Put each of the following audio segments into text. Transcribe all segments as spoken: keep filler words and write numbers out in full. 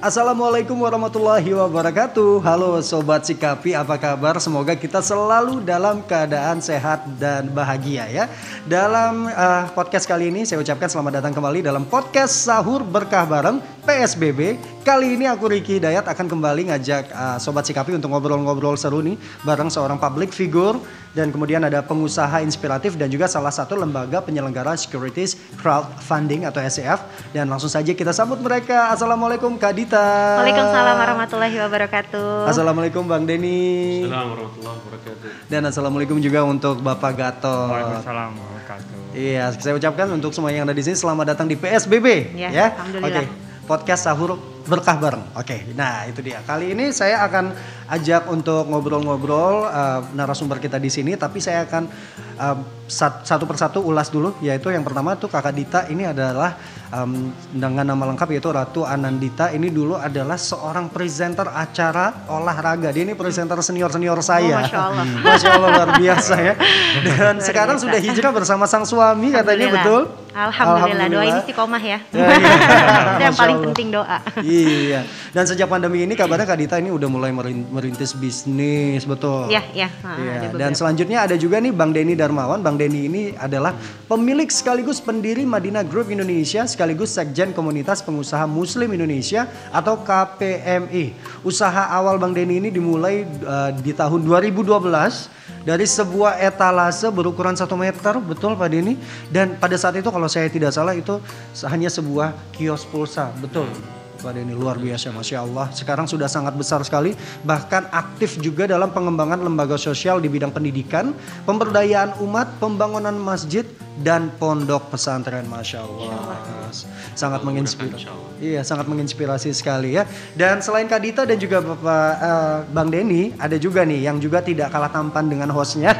Assalamualaikum warahmatullahi wabarakatuh. Halo Sobat Sikapi, apa kabar? Semoga kita selalu dalam keadaan sehat dan bahagia ya. Dalam uh, podcast kali ini saya ucapkan selamat datang kembali dalam podcast Sahur Berkah Bareng P S B B. Kali ini aku Ricky Dayat akan kembali ngajak uh, Sobat Sikapi untuk ngobrol-ngobrol seru nih bareng seorang public figure dan kemudian ada pengusaha inspiratif dan juga salah satu lembaga penyelenggara securities crowdfunding atau S C F. Dan langsung saja kita sambut mereka. Assalamualaikum Kak Dita. Waalaikumsalam warahmatullahi wabarakatuh. Assalamualaikum Bang Denny. Assalamualaikum warahmatullahi wabarakatuh. Dan assalamualaikum juga untuk Bapak Gatot. Waalaikumsalam warahmatullahi wabarakatuh. Iya, saya ucapkan untuk semua yang ada di sini selamat datang di P S B B ya. ya. Alhamdulillah. Oke. Podcast Sahur Berkah Bareng. Oke. Nah, itu dia. Kali ini saya akan ajak untuk ngobrol-ngobrol uh, narasumber kita di sini, tapi saya akan uh, satu persatu ulas dulu, yaitu yang pertama tuh Kakak Dita ini adalah um, dengan nama lengkap yaitu Ratu Anandita. Ini dulu adalah seorang presenter acara olahraga. Dia ini presenter senior-senior saya. Oh, Masya Allah. Masya Allah, luar biasa ya. Dan luar sekarang biasa. Sudah hijrah bersama sang suami katanya, betul? Alhamdulillah, doain istiqomah ya. Ya, iya. Itu yang paling penting, doa. Iya. Dan sejak pandemi ini kabarnya Kak Dita ini udah mulai merintis bisnis, betul? Iya, iya. Iya. Dan selanjutnya ada juga nih Bang Denny Darmawan. Bang Denny ini adalah pemilik sekaligus pendiri Madinah Group Indonesia, sekaligus Sekjen Komunitas Pengusaha Muslim Indonesia atau K P M I. Usaha awal Bang Denny ini dimulai uh, di tahun dua ribu dua belas dari sebuah etalase berukuran satu meter, betul Pak Denny? Dan pada saat itu kalau saya tidak salah itu hanya sebuah kios pulsa, betul? Pak Denny, luar biasa, Masya Allah. Sekarang sudah sangat besar sekali, bahkan aktif juga dalam pengembangan lembaga sosial di bidang pendidikan, pemberdayaan umat, pembangunan masjid, dan pondok pesantren. Masya Allah. Sangat menginspirasi. Iya, sangat menginspirasi sekali ya. Dan selain Kak Dita dan juga Bapak uh, Bang Denny, ada juga nih yang juga tidak kalah tampan dengan hostnya.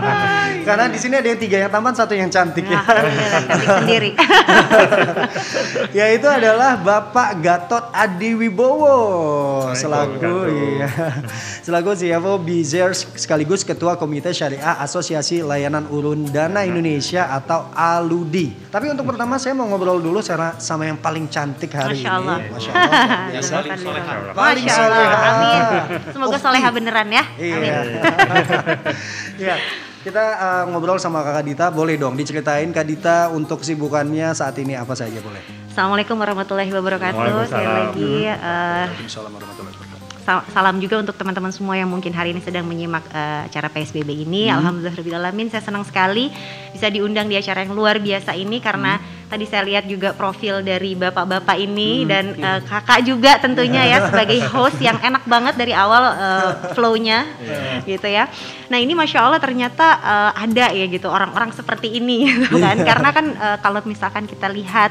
Karena di sini ada yang tiga yang tampan, satu yang cantik ya. Alhamdulillah, cantik sendiri. Yaitu adalah Bapak Gatot Adi Wibowo selaku iya, selaku C F O Bizer sekaligus Ketua Komite Syariah Asosiasi Layanan Urun Dana Indonesia atau ALUDI. Tapi untuk pertama saya mau ngobrol dulu sama yang paling cantik hari Masya Allah. ini. Masya Allah. Yang paling soleha. Paling Masya Allah. soleha. Amin. Semoga soleha beneran ya. Amin. Iya. Iya. Kita uh, ngobrol sama Kakak Dita, boleh dong diceritain Kak Dita untuk kesibukannya saat ini apa saja, boleh? Assalamualaikum warahmatullahi wabarakatuh. Sekali lagi uh, Waalaikumsalam warahmatullahi wabarakatuh. salam juga untuk teman-teman semua yang mungkin hari ini sedang menyimak uh, acara P S B B ini. Hmm. Alhamdulillahirrahmanirrahim, saya senang sekali bisa diundang di acara yang luar biasa ini karena hmm. tadi saya lihat juga profil dari bapak-bapak ini hmm. dan uh, kakak juga tentunya ya sebagai host yang enak banget dari awal uh, flow-nya yeah. gitu ya. Nah ini Masya Allah ternyata uh, ada ya gitu orang-orang seperti ini gitu kan. Karena kan uh, kalau misalkan kita lihat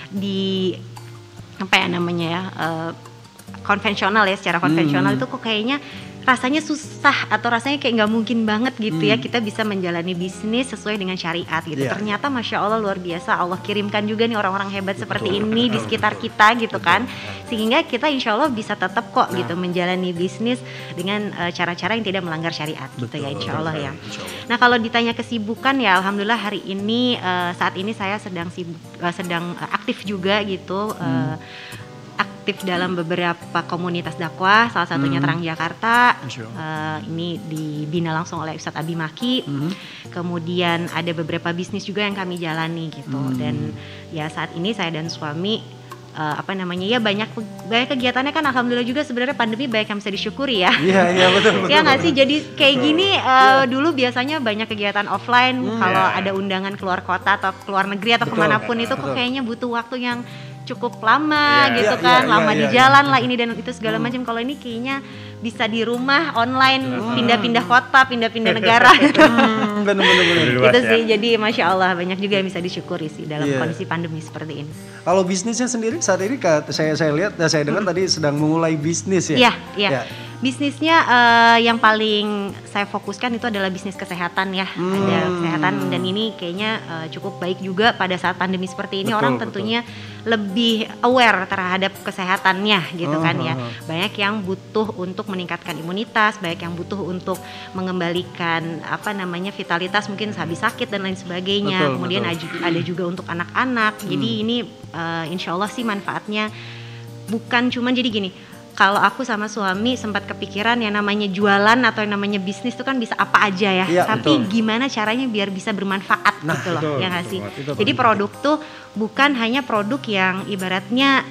di apa ya namanya ya uh, konvensional ya, secara konvensional hmm. itu kok kayaknya rasanya susah atau rasanya kayak nggak mungkin banget gitu hmm. ya kita bisa menjalani bisnis sesuai dengan syariat gitu. Yeah. Ternyata Masya Allah luar biasa, Allah kirimkan juga nih orang-orang hebat betul, seperti ini betul, di sekitar betul, kita gitu betul, kan betul. Sehingga kita insya Allah bisa tetap kok nah. gitu menjalani bisnis dengan uh, cara-cara yang tidak melanggar syariat betul, gitu ya insya Allah ya. Insya Allah. Nah kalau ditanya kesibukan ya Alhamdulillah hari ini uh, saat ini saya sedang sibuk, uh, sedang uh, aktif juga gitu. Uh, hmm. aktif dalam beberapa komunitas dakwah, salah satunya hmm. Terang Jakarta, uh, ini dibina langsung oleh Ustadz Abi Maki. Hmm. Kemudian ada beberapa bisnis juga yang kami jalani gitu. Hmm. Dan ya saat ini saya dan suami uh, apa namanya ya banyak banyak kegiatannya kan alhamdulillah juga sebenarnya pandemi banyak yang bisa disyukuri ya. Iya iya betul betul. Ya nggak sih, jadi kayak betul. Gini uh, yeah. dulu biasanya banyak kegiatan offline hmm, kalau yeah. ada undangan keluar kota atau keluar negeri atau betul. Kemanapun itu betul. Kok kayaknya butuh waktu yang cukup lama yeah, gitu yeah, kan, yeah, lama yeah, di jalan yeah, lah ini dan itu segala hmm. macam. Kalau ini kayaknya bisa di rumah online, hmm. pindah-pindah kota, pindah-pindah negara gitu. Hmm, bener-bener. Itu sih, ya. Jadi Masya Allah banyak juga yang bisa disyukuri sih dalam yeah. kondisi pandemi seperti ini. Kalau bisnisnya sendiri saat ini saya saya lihat, saya dengar hmm. tadi sedang memulai bisnis ya. Iya, iya. Ya. Bisnisnya uh, yang paling saya fokuskan itu adalah bisnis kesehatan ya, hmm. ada kesehatan dan ini kayaknya uh, cukup baik juga pada saat pandemi seperti ini. Betul, orang tentunya betul. Lebih aware terhadap kesehatannya gitu oh, kan ya. Oh. Banyak yang butuh untuk meningkatkan imunitas, banyak yang butuh untuk mengembalikan apa namanya vitalitas mungkin habis sakit dan lain sebagainya. Betul, Kemudian betul. ada juga untuk anak-anak. Hmm. Jadi ini uh, insya Allah sih manfaatnya bukan cuman jadi gini. Kalau aku sama suami sempat kepikiran yang namanya jualan atau yang namanya bisnis itu kan bisa apa aja ya. Iya, Tapi betul. gimana caranya biar bisa bermanfaat Nah, gitu loh, betul, ya nggak betul sih? banget. Itu Jadi paling produk tuh bukan hanya produk yang ibaratnya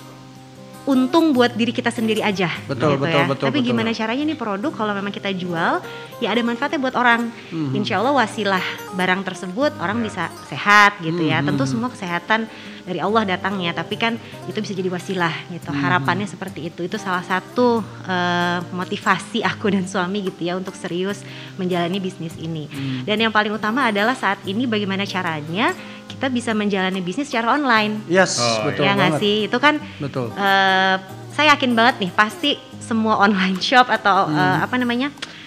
untung buat diri kita sendiri aja, Betul, gitu betul, ya. betul, Tapi betul. gimana caranya nih produk kalau memang kita jual, ya ada manfaatnya buat orang. Mhm. Insya Allah wasilah barang tersebut orang bisa sehat gitu ya. Mhm. Tentu semua kesehatan dari Allah datangnya, tapi kan itu bisa jadi wasilah gitu. Mhm. Harapannya seperti itu. Itu salah satu eh, motivasi aku dan suami gitu ya untuk serius menjalani bisnis ini. Mhm. Dan yang paling utama adalah saat ini bagaimana caranya kita bisa menjalani bisnis secara online. Yes, Oh, betul Ya nggak banget. sih? Itu kan Betul. eh, saya yakin banget nih pasti semua online shop atau Hmm. eh, apa namanya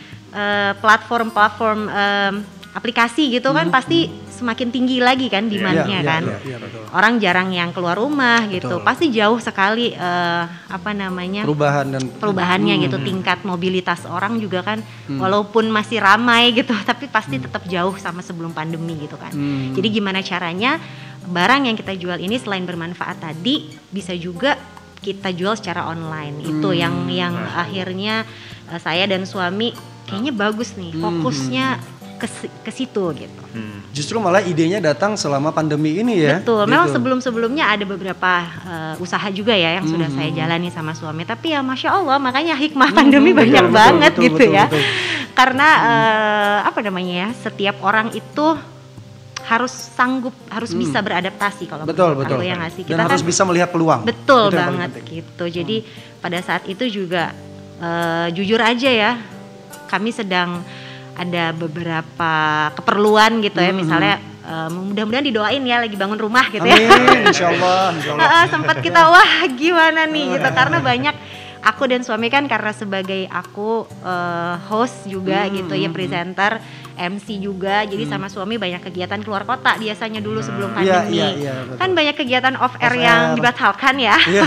eh, platform-platform em, aplikasi gitu kan pasti semakin tinggi lagi kan demand-nya Iya, iya, kan. iya, iya, betul. Orang jarang yang keluar rumah gitu, Betul. pasti jauh sekali eh, apa namanya Perubahan dan perubahannya Hmm. gitu, tingkat mobilitas orang juga kan walaupun masih ramai gitu, tapi pasti tetap jauh sama sebelum pandemi gitu kan. Hmm. Jadi gimana caranya barang yang kita jual ini selain bermanfaat tadi bisa juga kita jual secara online. Itu Hmm. yang yang akhirnya eh, saya dan suami kayaknya bagus nih, fokusnya ke si- ke situ gitu. Hmm. Justru malah idenya datang selama pandemi ini ya. Betul, memang Gitu. sebelum-sebelumnya ada beberapa eh, usaha juga ya yang sudah Mhm. saya jalani sama suami. Tapi ya Masya Allah, makanya hikmah pandemi betul, banyak betul, banget betul, gitu betul, ya. betul. Karena eh, apa namanya ya, setiap orang itu harus sanggup, harus Hmm. bisa beradaptasi kalau Betul, menurut betul. aku ya nggak sih. Dan Kita harus kan bisa melihat peluang. betul Itu yang paling banget penting. gitu. Jadi pada saat itu juga eh, jujur aja ya, kami sedang ada beberapa keperluan gitu ya, Mhm. misalnya eh, mudah-mudahan didoain ya lagi bangun rumah gitu ya. Amin, insya Allah, insya Allah. Heeh, sempat kita wah gimana nih gitu karena banyak aku dan suami kan karena sebagai aku eh, host juga Hmm, gitu ya, hmm, presenter, M C juga, jadi sama suami banyak kegiatan keluar kota biasanya dulu sebelum Hmm. Iya, pandemi. iya, iya, betul. Kan banyak kegiatan off air Off yang air. dibatalkan ya. Iya.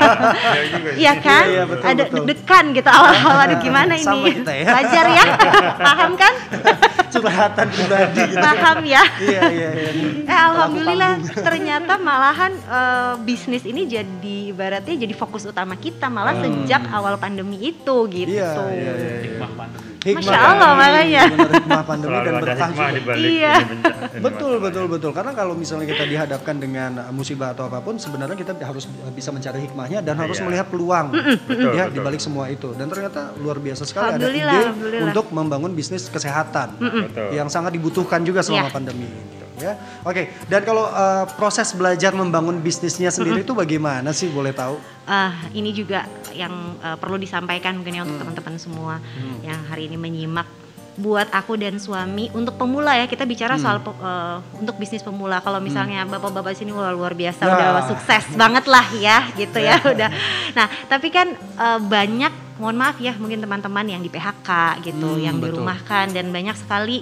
Ya juga sih. Iya kan? Iya, iya, betul, Ada betul. deg-degan gitu awal-awal, aduh gimana ini? Sama kita ya. Wajar ya? Paham kan? Curhatan pribadi gitu. Paham ya? Iya, iya, iya. Eh alhamdulillah ternyata malahan eh, bisnis ini jadi ibaratnya jadi fokus utama kita malah sejak awal pandemi itu gitu. Iya, iya, iya. Hikmah pandemi. Hikmah Masya Allah, pandemi, makanya. benar, hikmah pandemi Selalu dan ada berkah hikmah juga. di balik Iya. ini bencana- ini Betul, masalah betul, ini. betul. Karena kalau misalnya kita dihadapkan dengan musibah atau apapun, sebenarnya kita harus bisa mencari hikmahnya dan harus Iya. melihat peluang Betul, ya betul. di balik semua itu. Dan ternyata luar biasa sekali ada Alhamdulillah, ide alhamdulillah. untuk membangun bisnis kesehatan Betul. yang sangat dibutuhkan juga selama Iya. pandemi ini. Ya, oke. Dan kalau uh, proses belajar membangun bisnisnya sendiri itu bagaimana sih? Boleh tahu? Ah, ini juga yang eh, perlu disampaikan mungkin ya untuk teman-teman semua yang hari ini menyimak. Buat aku dan suami untuk pemula ya, kita bicara soal pe- eh, untuk bisnis pemula. Kalau misalnya bapak-bapak sini wah, luar biasa Ya. udah sukses banget lah ya gitu ya udah. Nah tapi kan eh, banyak, mohon maaf ya mungkin teman-teman yang di P H K gitu, Hmm, yang betul. dirumahkan dan banyak sekali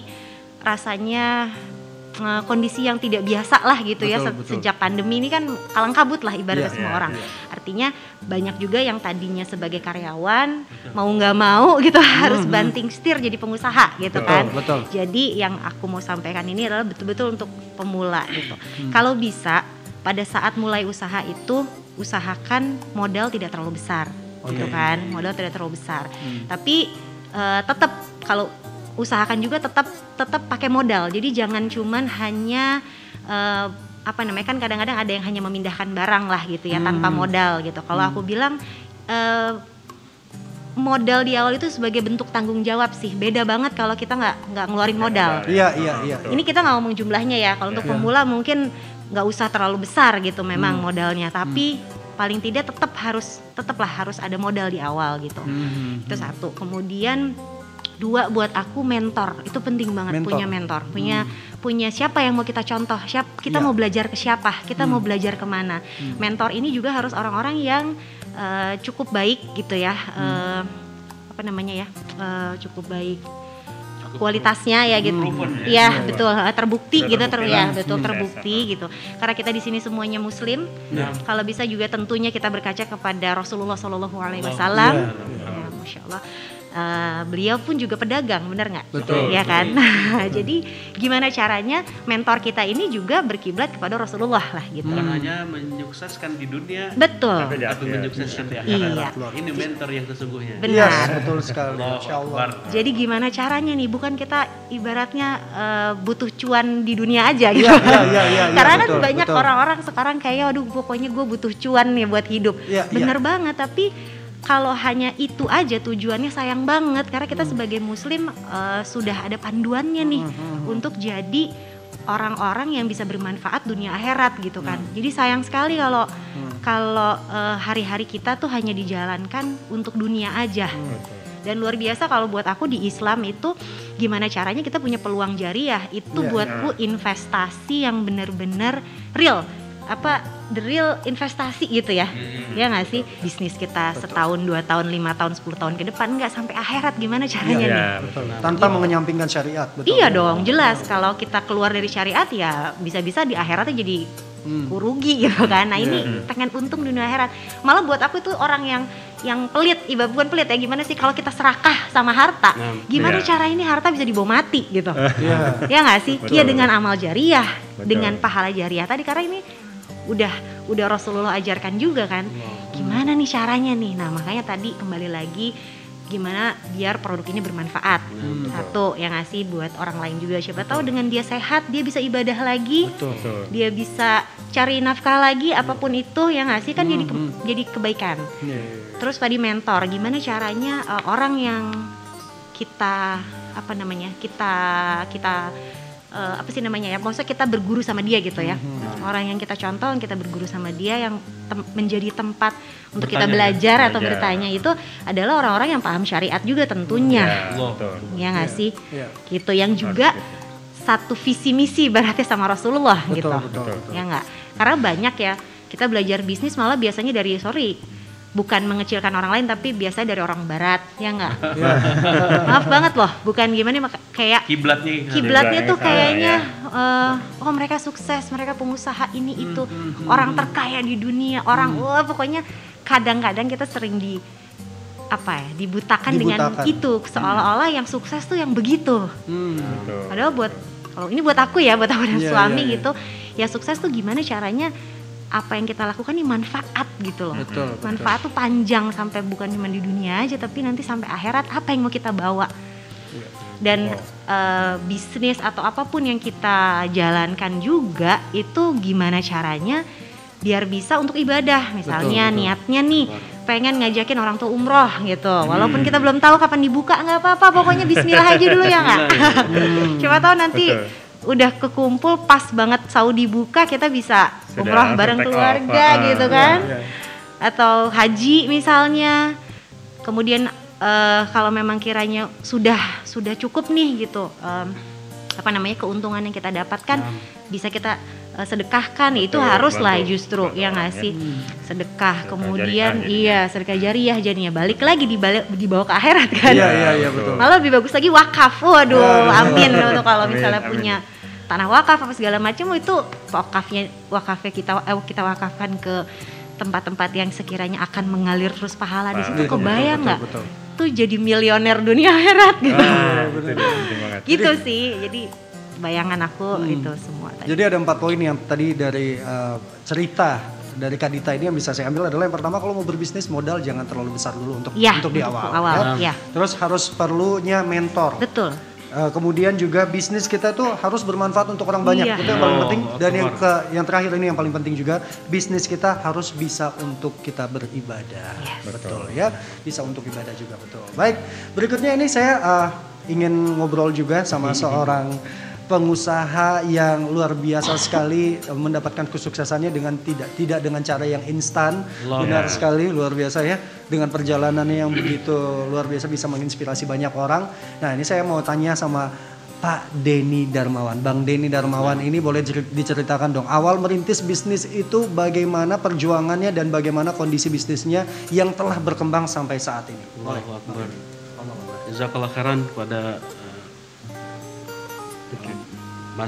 rasanya eh, kondisi yang tidak biasa lah gitu ya Betul, se- betul. sejak pandemi ini kan kalang kabut lah ibaratnya Iya, semua iya, orang. iya. Artinya banyak juga yang tadinya sebagai karyawan mau nggak mau gitu harus banting setir jadi pengusaha gitu Betul, kan. betul. Jadi yang aku mau sampaikan ini adalah betul-betul untuk pemula gitu. Kalau bisa pada saat mulai usaha itu usahakan modal tidak terlalu besar gitu Oke. kan. Modal tidak terlalu besar. Tapi eh, tetap kalau usahakan juga tetap tetap pakai modal. Jadi jangan cuman hanya eh, apa namanya, kan kadang-kadang ada yang hanya memindahkan barang lah gitu ya tanpa modal gitu. Kalau aku bilang eh, modal di awal itu sebagai bentuk tanggung jawab sih. Beda banget kalau kita nggak nggak ngeluarin modal. Iya, iya, iya. Ini kita nggak ngomong jumlahnya ya. Kalau untuk Iya. pemula mungkin nggak usah terlalu besar gitu memang modalnya. Tapi paling tidak tetap harus tetaplah harus ada modal di awal gitu. Hmm. Itu satu. Kemudian dua, buat aku mentor itu penting banget. Mentor. Punya mentor, punya punya siapa yang mau kita contoh, siap kita Iya. mau belajar ke siapa, kita mau belajar kemana. Mentor ini juga harus orang-orang yang eh, cukup baik gitu ya, eh, apa namanya ya, eh, cukup baik kualitasnya ya gitu. Iya betul, eh, terbukti Sudah gitu ter terbukti ya lah. betul Hmm. terbukti gitu. Karena kita di sini semuanya muslim. Ya. Kalau bisa juga tentunya kita berkaca kepada Rasulullah Shallallahu Alaihi Wasallam. Iya. Ya, Masya Allah. uh, beliau pun juga pedagang, benar nggak? Betul. Ya kan. Nah, jadi gimana caranya mentor kita ini juga berkiblat kepada Rasulullah lah gitu. Bukan hanya menyukseskan di dunia, Betul. tapi tapi menyukseskan di Iya. akhirat. Ini mentor yang sesungguhnya. Benar. Yes, betul sekali. Allahu Insya Allah. Akbar. Jadi gimana caranya nih? Bukan kita ibaratnya uh, butuh cuan di dunia aja gitu. Iya, iya, iya, iya, Karena kan betul, banyak betul. orang-orang sekarang kayak, aduh pokoknya gue butuh cuan nih buat hidup. Iya, Bener iya. banget, tapi kalau hanya itu aja tujuannya sayang banget. Karena kita sebagai muslim uh, sudah ada panduannya nih untuk jadi orang-orang yang bisa bermanfaat dunia akhirat gitu kan. Jadi sayang sekali kalau kalau uh, hari-hari kita tuh hanya dijalankan untuk dunia aja. Dan luar biasa kalau buat aku di Islam itu gimana caranya kita punya peluang jariah itu Iya. buatku investasi yang benar-benar real, apa the real investasi gitu ya. Ya nggak sih, bisnis kita setahun, dua tahun, lima tahun, sepuluh tahun ke depan nggak sampai akhirat, gimana caranya Iya, nih? betul. Tanpa mengenyampingkan syariat, betul. Iya dong, jelas kalau kita keluar dari syariat ya bisa-bisa di akhiratnya jadi Hmm. rugi gitu kan. Nah ini Iya. pengen untung dunia akhirat. Malah buat aku itu orang yang yang pelit, ibarat bukan pelit ya, gimana sih kalau kita serakah sama harta, Nah, gimana iya. cara ini harta bisa dibawa mati gitu. Iya. Ya nggak sih? Betul, Iya betul. dengan amal jariah, Betul. dengan pahala jariah tadi, karena ini udah udah Rasulullah ajarkan juga kan. Gimana nih caranya nih? Nah makanya tadi kembali lagi gimana biar produk ini bermanfaat. Satu yang ngasih buat orang lain juga, siapa tahu dengan dia sehat dia bisa ibadah lagi, Betul. Betul. dia bisa cari nafkah lagi, apapun itu yang ngasih kan jadi ke- jadi kebaikan. Iya. Terus tadi mentor, gimana caranya uh, orang yang kita apa namanya kita kita uh, apa sih namanya ya, maksudnya kita berguru sama dia gitu ya. Orang yang kita contoh, yang kita berguru sama dia, yang tem- menjadi tempat untuk kita Bertanya, belajar ya. atau Belajar. bertanya itu adalah orang-orang yang paham syariat juga tentunya. Ya, betul. Ya nggak sih? Iya. Gitu, yang juga satu visi misi berarti sama Rasulullah Betul, gitu. betul, betul. Ya nggak? Karena banyak ya kita belajar bisnis malah biasanya dari, sorry, bukan mengecilkan orang lain tapi biasa dari orang barat, ya nggak? Iya. Maaf banget loh, bukan gimana maka- kayak Kiblatnya kiblatnya tuh salah, kayaknya ya. eh, oh mereka sukses, mereka pengusaha ini itu, orang terkaya di dunia, orang wah pokoknya kadang-kadang kita sering di apa ya, dibutakan, dengan Dibutakan. itu seolah-olah yang sukses tuh yang begitu. Hmm. Betul. Padahal buat kalau ini buat aku ya, buat aku dan Iya, suami iya, iya. gitu, ya sukses tuh gimana caranya apa yang kita lakukan ini manfaat gitu loh. Betul, betul. Manfaat tuh panjang sampai bukan cuma di dunia aja tapi nanti sampai akhirat apa yang mau kita bawa. Dan eh, bisnis atau apapun yang kita jalankan juga itu gimana caranya biar bisa untuk ibadah. Misalnya Betul, betul. niatnya nih pengen ngajakin orang tuh umroh gitu. Walaupun kita belum tahu kapan dibuka, nggak apa-apa, pokoknya bismillah aja dulu ya nggak? Coba tahu nanti Betul. udah kekumpul pas banget Saudi buka kita bisa Sudah umroh langsung bareng take off. keluarga Ah, gitu iya, kan. iya. Atau haji misalnya. Kemudian eh, kalau memang kiranya sudah sudah cukup nih gitu, em, apa namanya keuntungan yang kita dapatkan bisa kita eh, sedekahkan. Itu Betul, harus lah bantu. justru Bantu ya orang, nggak ya. sih, sedekah. Sedekah Kemudian jariah jadinya. iya sedekah jariah jadinya balik lagi dibalik dibawa ke akhirat kan. Iya, iya, iya, betul. Malah lebih bagus lagi wakaf. Waduh, Waduh. amin untuk kalau Amin, misalnya amin. punya tanah wakaf apa segala macam, itu wakafnya wakafnya kita eh, kita wakafkan ke tempat-tempat yang sekiranya akan mengalir terus pahala di situ. Betul, Kebayang betul, nggak? betul, Tuh jadi milioner dunia akhirat gitu. Ah, itu dia, penting banget. Gitu sih. Jadi bayangan aku itu semua tadi. Jadi ada empat poin yang tadi dari uh, cerita dari Kak Dita ini yang bisa saya ambil adalah yang pertama, kalau mau berbisnis modal jangan terlalu besar dulu untuk Iya, untuk di untuk awal. awal, ya. iya. Terus harus perlunya mentor. Betul. Uh, kemudian juga bisnis kita tuh harus bermanfaat untuk orang banyak. Iya. Itu yang paling Oh, penting. Dan yang Akbar. ke yang terakhir ini yang paling penting juga, bisnis kita harus bisa untuk kita beribadah. Yes. Betul ya, bisa untuk ibadah juga, betul. Baik, berikutnya ini saya uh, ingin ngobrol juga sama seorang pengusaha yang luar biasa sekali, uh, mendapatkan kesuksesannya dengan tidak tidak dengan cara yang instan. Allah. Benar Ya. sekali, luar biasa ya, dengan perjalanannya yang begitu luar biasa, bisa menginspirasi banyak orang. Nah ini saya mau tanya sama Pak Denny Darmawan. Bang Denny Darmawan ini boleh cer- diceritakan dong, awal merintis bisnis itu bagaimana perjuangannya dan bagaimana kondisi bisnisnya yang telah berkembang sampai saat ini. Boleh. Allahu Akbar. Jazakallah khairan kepada uh, Mas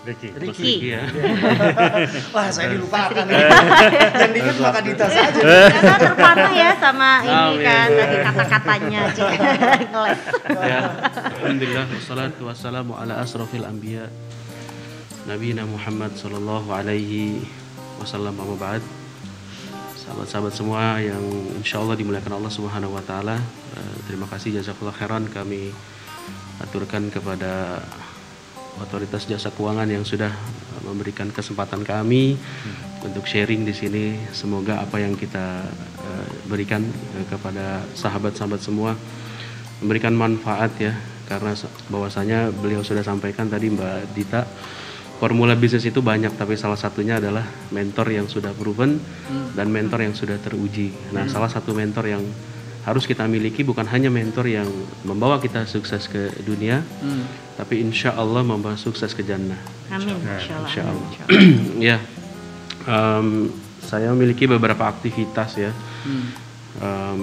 Ricky. Ricky. ya. Wah, saya dilupakan. Yang diingat maka Dita saja. Karena terpanah ya sama ini Amin. kan tadi kata-katanya aja. Ngeles. Ya. Alhamdulillah wassalatu wassalamu ala asrofil anbiya Nabiyina Muhammad sallallahu alaihi wasallam, amma ba'd. Sahabat-sahabat semua yang insyaallah dimuliakan Allah Subhanahu wa taala, uh, terima kasih jazakallahu khairan kami aturkan kepada otoritas jasa keuangan yang sudah uh, memberikan kesempatan kami hmm. untuk sharing di sini. Semoga apa yang kita uh, berikan uh, kepada sahabat-sahabat semua memberikan manfaat ya, karena bahwasanya beliau sudah sampaikan tadi Mbak Dita, formula bisnis itu banyak, tapi salah satunya adalah mentor yang sudah proven hmm. dan mentor yang sudah teruji. Nah, hmm. salah satu mentor yang harus kita miliki bukan hanya mentor yang membawa kita sukses ke dunia, hmm. tapi insya Allah membawa sukses ke jannah. Amin. Insya Allah. Insya Allah. Ya, um, saya memiliki beberapa aktivitas ya. Hmm. Um,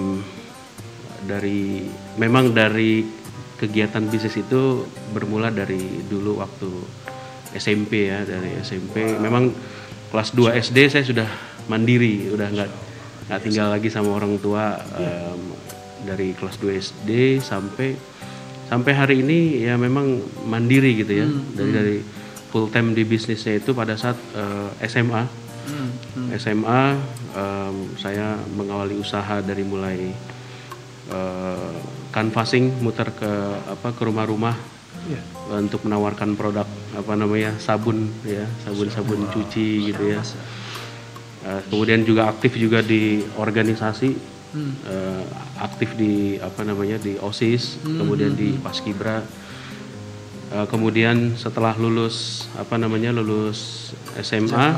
dari memang dari kegiatan bisnis itu bermula dari dulu waktu S M P ya, dari S M P memang kelas dua S D saya sudah mandiri, udah nggak nggak tinggal lagi sama orang tua, um, dari kelas dua S D sampai sampai hari ini ya memang mandiri gitu ya, hmm, dari hmm. dari full time di bisnisnya itu pada saat uh, S M A. Hmm, hmm. S M A um, saya mengawali usaha dari mulai uh, canvassing, muter ke apa ke rumah-rumah. Yeah. Untuk menawarkan produk apa namanya sabun ya, sabun-sabun cuci gitu ya. Uh, kemudian juga aktif juga di organisasi, hmm. uh, aktif di apa namanya di OSIS, hmm. kemudian di Paskibra. Uh, kemudian setelah lulus apa namanya lulus S M A,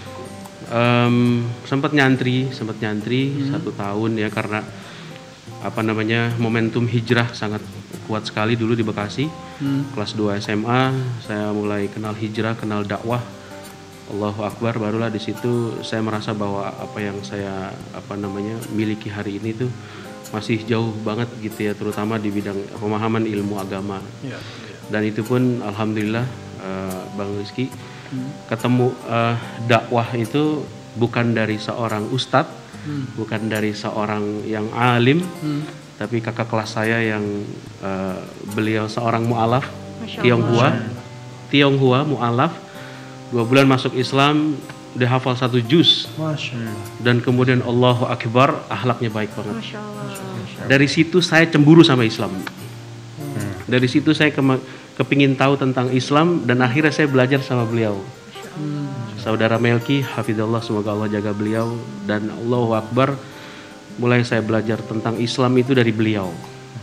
um, sempat nyantri, sempat nyantri hmm. satu tahun ya, karena apa namanya momentum hijrah sangat kuat sekali dulu di Bekasi. hmm. Kelas dua S M A saya mulai kenal hijrah, kenal dakwah. Allahu Akbar, barulah di situ saya merasa bahwa apa yang saya apa namanya miliki hari ini tuh masih jauh banget gitu ya, terutama di bidang pemahaman ilmu agama. ya, ya. Dan itu pun alhamdulillah uh, Bang Rizky, hmm. ketemu uh, dakwah itu bukan dari seorang ustadz, hmm. bukan dari seorang yang alim, hmm. tapi kakak kelas saya yang uh, beliau seorang mu'alaf, Tionghoa, Tionghoa mu'alaf, dua bulan masuk Islam, udah hafal satu juz, dan kemudian Allahu Akbar, akhlaknya baik banget. Masya Allah. Dari situ saya cemburu sama Islam. Hmm. Dari situ saya ke kepingin tahu tentang Islam, dan akhirnya saya belajar sama beliau. Hmm. Saudara Melki, hafizallah, semoga Allah jaga beliau, dan Allahu Akbar, mulai saya belajar tentang Islam itu dari beliau.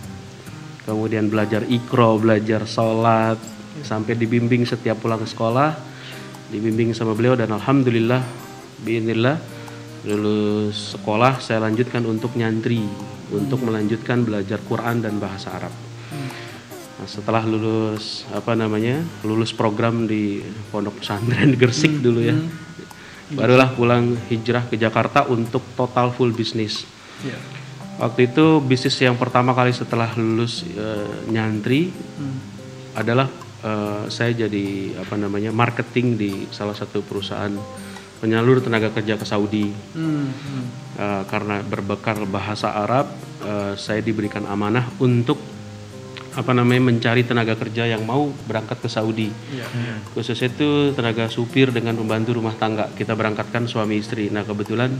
Kemudian belajar Iqra, belajar sholat, sampai dibimbing setiap pulang sekolah, dibimbing sama beliau, dan alhamdulillah, biinillah, lulus sekolah saya lanjutkan untuk nyantri, untuk melanjutkan belajar Quran dan bahasa Arab. Nah, setelah lulus apa namanya, lulus program di Pondok Pesantren Gersik hmm. dulu ya, hmm. barulah pulang hijrah ke Jakarta untuk total full bisnis. Yeah. Waktu itu bisnis yang pertama kali setelah lulus uh, nyantri hmm. adalah uh, saya jadi apa namanya marketing di salah satu perusahaan penyalur tenaga kerja ke Saudi. Hmm. Hmm. Uh, karena berbekal bahasa Arab, uh, saya diberikan amanah untuk apa namanya mencari tenaga kerja yang mau berangkat ke Saudi. Ya, ya. Khususnya itu tenaga supir dengan pembantu rumah tangga. Kita berangkatkan suami istri. Nah kebetulan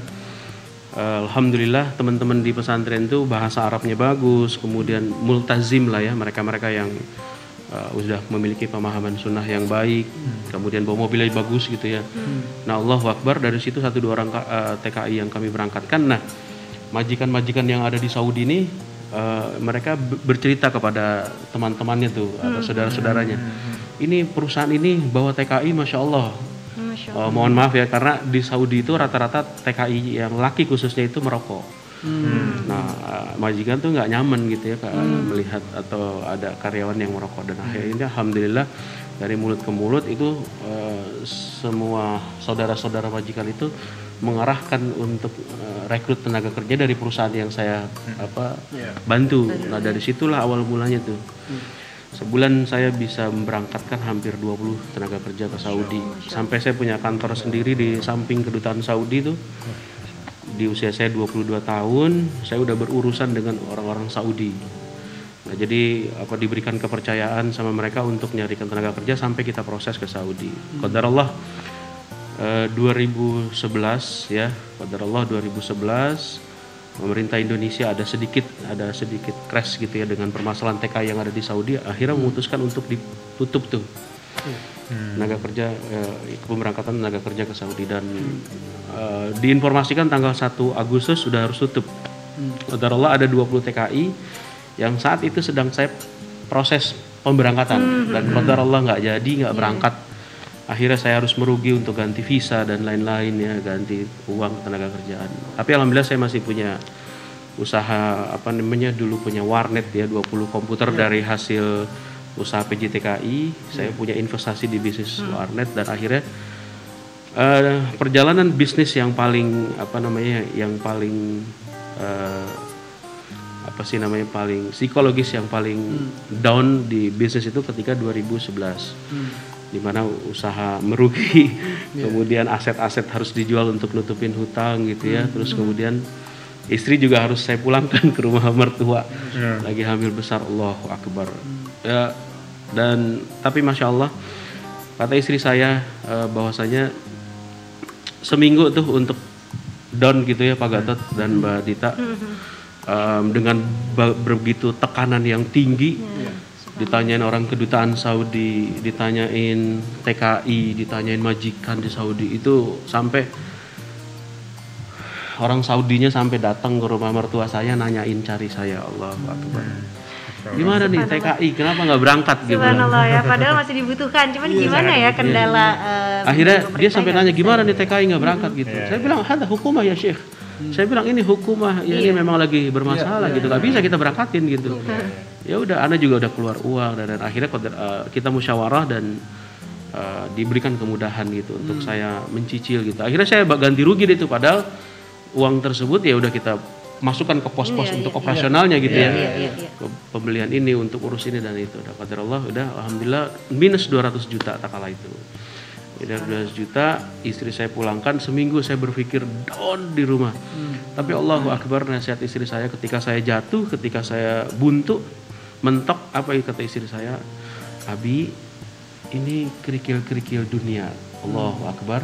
uh, alhamdulillah teman-teman di pesantren itu bahasa Arabnya bagus, kemudian multazim lah ya, mereka-mereka yang uh, sudah memiliki pemahaman sunnah yang baik, hmm. kemudian bawa mobilnya bagus gitu ya. Hmm. Nah Allahu Akbar, dari situ satu dua orang uh, T K I yang kami berangkatkan. Nah majikan-majikan yang ada di Saudi ini, Uh, mereka bercerita kepada teman-temannya tuh hmm. atau saudara-saudaranya, hmm. ini perusahaan ini bawa T K I, masya Allah. Masya Allah. Uh, mohon maaf ya, karena di Saudi itu rata-rata T K I yang laki khususnya itu merokok. Hmm. Nah uh, majikan tuh nggak nyaman gitu ya hmm. melihat atau ada karyawan yang merokok, dan hmm. akhirnya alhamdulillah dari mulut ke mulut itu uh, semua saudara-saudara majikan itu mengarahkan untuk uh, rekrut tenaga kerja dari perusahaan yang saya hmm. apa yeah. bantu. Nah dari situlah awal mulanya tuh. Hmm. Sebulan saya bisa memberangkatkan hampir dua puluh tenaga kerja ke Saudi. Sampai saya punya kantor sendiri di samping kedutaan Saudi tuh. Di usia saya dua puluh dua tahun, saya udah berurusan dengan orang-orang Saudi. Nah, jadi apa diberikan kepercayaan sama mereka untuk nyarikan tenaga kerja sampai kita proses ke Saudi. Qadarullah eh, dua ribu sebelas ya, qadarullah dua ribu sebelas pemerintah Indonesia ada sedikit ada sedikit crash gitu ya dengan permasalahan T K I yang ada di Saudi, akhirnya memutuskan untuk ditutup tuh hmm. tenaga kerja eh, pemberangkatan tenaga kerja ke Saudi dan eh, diinformasikan tanggal satu Agustus sudah harus tutup. Qadarullah ada dua puluh T K I yang saat itu sedang saya proses pemberangkatan hmm. dan qadarullah nggak jadi nggak berangkat. Akhirnya saya harus merugi untuk ganti visa dan lain-lain ya, ganti uang tenaga kerjaan. Tapi alhamdulillah saya masih punya usaha apa namanya dulu punya warnet ya, dua puluh komputer ya. Dari hasil usaha P J T K I, ya. Saya punya investasi di bisnis hmm. warnet dan akhirnya uh, perjalanan bisnis yang paling apa namanya yang paling uh, apa sih namanya paling psikologis yang paling hmm. down di bisnis itu ketika dua ribu sebelas. Hmm. Di mana usaha merugi, yeah. kemudian aset-aset harus dijual untuk nutupin hutang gitu ya, mm. terus kemudian istri juga harus saya pulangkan ke rumah mertua, yeah. lagi hamil besar, Allahu Akbar. Mm. Ya, dan tapi masya Allah, kata istri saya uh, bahwasanya seminggu tuh untuk down gitu ya Pak Gatot dan Mbak Dita, mm-hmm. um, dengan begitu tekanan yang tinggi. Yeah. Ditanyain orang kedutaan Saudi, ditanyain T K I, ditanyain majikan di Saudi, itu sampai orang Saudinya sampai datang ke rumah mertua saya nanyain cari saya. Allahu Akbar. Gimana nih T K I, kenapa nggak berangkat gitu? Subhanallah ya, padahal masih dibutuhkan, cuman yeah, gimana ya kendala uh, akhirnya dia sampai nanya gimana nih T K I nggak berangkat gitu. Yeah. Saya bilang ada hukumah ya Syekh. Hmm. Saya bilang ini hukumah, ya yeah. ini memang lagi bermasalah yeah, gitu, nggak yeah. bisa kita berangkatin gitu. Yeah. Ya udah, ana juga udah keluar uang dan, dan akhirnya uh, kita musyawarah dan uh, diberikan kemudahan gitu hmm. untuk saya mencicil gitu. Akhirnya saya ganti rugi deh itu, padahal uang tersebut ya udah kita masukkan ke pos-pos yeah, untuk yeah, operasionalnya yeah. gitu yeah, ya, yeah, yeah, yeah. pembelian ini untuk urus ini dan itu. Udah qadarullah, udah alhamdulillah minus dua ratus juta tak kala itu. Udah dua ratus juta, istri saya pulangkan, seminggu saya berpikir down di rumah. Hmm. Tapi Allahu Akbar, nasihat istri saya ketika saya jatuh, ketika saya buntu, mentok, apa yang kata istri saya, Abi, ini kerikil-kerikil dunia. Allahu Akbar.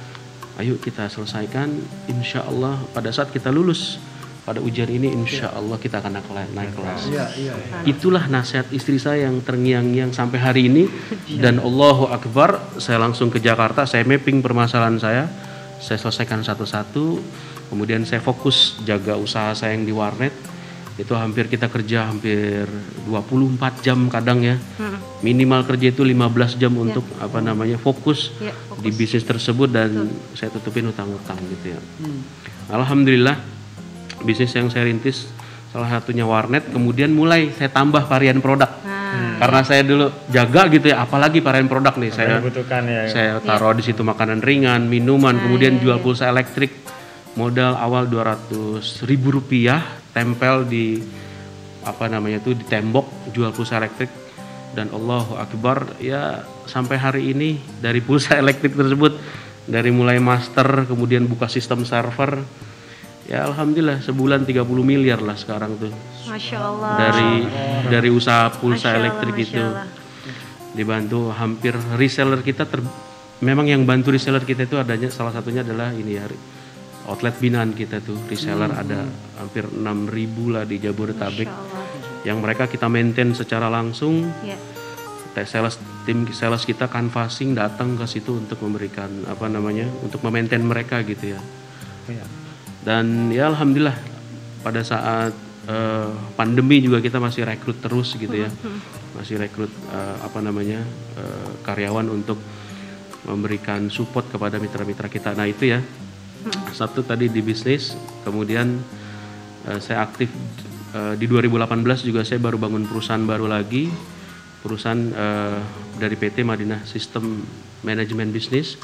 Ayo kita selesaikan, insya Allah pada saat kita lulus pada ujian ini, insya Allah kita akan naik kelas. Ya, ya, ya. Itulah nasihat istri saya yang terngiang-ngiang sampai hari ini. Dan Allahu Akbar, saya langsung ke Jakarta, saya mapping permasalahan saya, saya selesaikan satu-satu. Kemudian saya fokus jaga usaha saya yang di warnet. Itu hampir kita kerja hampir dua puluh empat jam kadang ya. Hmm. Minimal kerja itu lima belas jam ya. Untuk apa namanya fokus, ya, fokus di bisnis tersebut dan betul. Saya tutupin utang-utang gitu ya. Hmm. Alhamdulillah bisnis yang saya rintis salah satunya warnet, kemudian mulai saya tambah varian produk. Hmm. Karena saya dulu jaga gitu ya, apalagi varian produk nih apa saya ya, saya taruh ya. Di situ makanan ringan, minuman, nah, kemudian ya, jual ya. Pulsa elektrik. Modal awal dua ratus ribu rupiah, tempel di apa namanya tuh di tembok, jual pulsa elektrik. Dan Allahu Akbar, ya sampai hari ini dari pulsa elektrik tersebut, dari mulai master kemudian buka sistem server, ya alhamdulillah sebulan tiga puluh miliar lah sekarang tuh. Masya Allah. Dari dari usaha pulsa Masya elektrik Allah, itu Allah. Dibantu hampir reseller kita ter, memang yang bantu reseller kita itu adanya salah satunya adalah ini ya, outlet binaan kita tuh reseller hmm. ada hampir enam ribu lah di Jabodetabek yang mereka kita maintain secara langsung. Yeah. Sales, tim sales kita canvassing datang ke situ untuk memberikan apa namanya untuk memaintain mereka gitu ya. Yeah. Dan ya alhamdulillah pada saat uh, pandemi juga kita masih rekrut terus gitu ya. Hmm. Masih rekrut uh, apa namanya uh, karyawan untuk memberikan support kepada mitra-mitra kita. Nah itu ya. Satu tadi di bisnis, kemudian uh, saya aktif uh, di dua ribu delapan belas juga saya baru bangun perusahaan baru lagi, perusahaan uh, dari P T Madinah Sistem Manajemen Bisnis.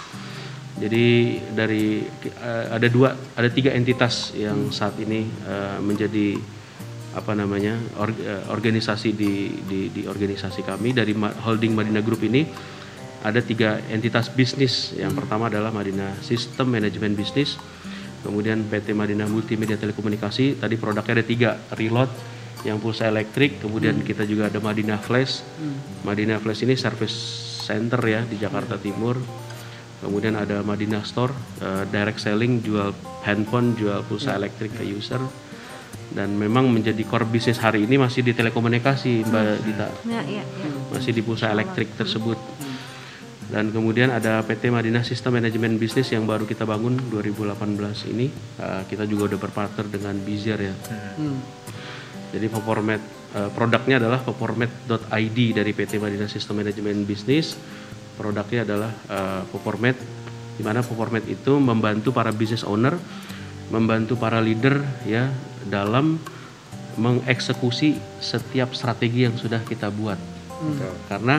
Jadi dari uh, ada dua, ada tiga entitas yang saat ini uh, menjadi apa namanya or, organisasi di, di di organisasi kami dari holding Madinah Group ini ada tiga entitas bisnis. Yang hmm. pertama adalah Madinah Sistem Manajemen Bisnis, kemudian P T Madinah Multimedia Telekomunikasi. Tadi produknya ada tiga, Reload yang pulsa elektrik, kemudian hmm. kita juga ada Madinah Flash. Hmm. Madinah Flash ini service center ya di Jakarta Timur. Kemudian ada Madinah Store, uh, direct selling, jual handphone, jual pulsa hmm. elektrik ke user. Dan memang menjadi core bisnis hari ini masih di telekomunikasi, Mbak hmm. Dita. Ya, ya, ya. Masih di pulsa elektrik tersebut. Dan kemudian ada P T Madinah Sistem Manajemen Bisnis yang baru kita bangun dua ribu delapan belas ini. Uh, kita juga udah berpartner dengan Bizzer ya. Hmm. Jadi Popormed, uh, produknya adalah popormed dot i d dari P T Madinah Sistem Manajemen Bisnis. Produknya adalah uh, Popormed, di mana Popormed itu membantu para business owner, membantu para leader ya dalam mengeksekusi setiap strategi yang sudah kita buat. Hmm. Karena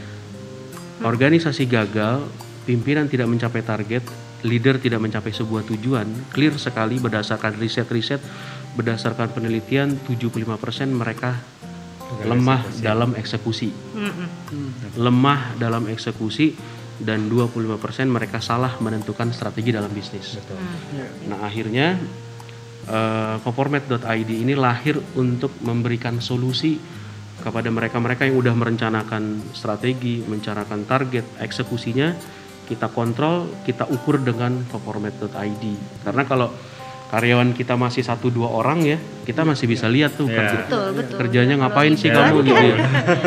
organisasi gagal, pimpinan tidak mencapai target, leader tidak mencapai sebuah tujuan, clear sekali berdasarkan riset-riset, berdasarkan penelitian tujuh puluh lima persen mereka lemah eksekusi. dalam eksekusi. Hmm. Lemah dalam eksekusi dan dua puluh lima persen mereka salah menentukan strategi dalam bisnis. Betul. Nah, akhirnya Uh, popormed dot i d ini lahir untuk memberikan solusi kepada mereka-mereka yang udah merencanakan strategi, merencanakan target, eksekusinya kita kontrol, kita ukur dengan popormed dot i d. Karena kalau karyawan kita masih satu dua orang ya, kita masih bisa lihat tuh yeah. kerja, betul, betul, kerjanya betul, ngapain betul. sih yeah. kamu gitu ya.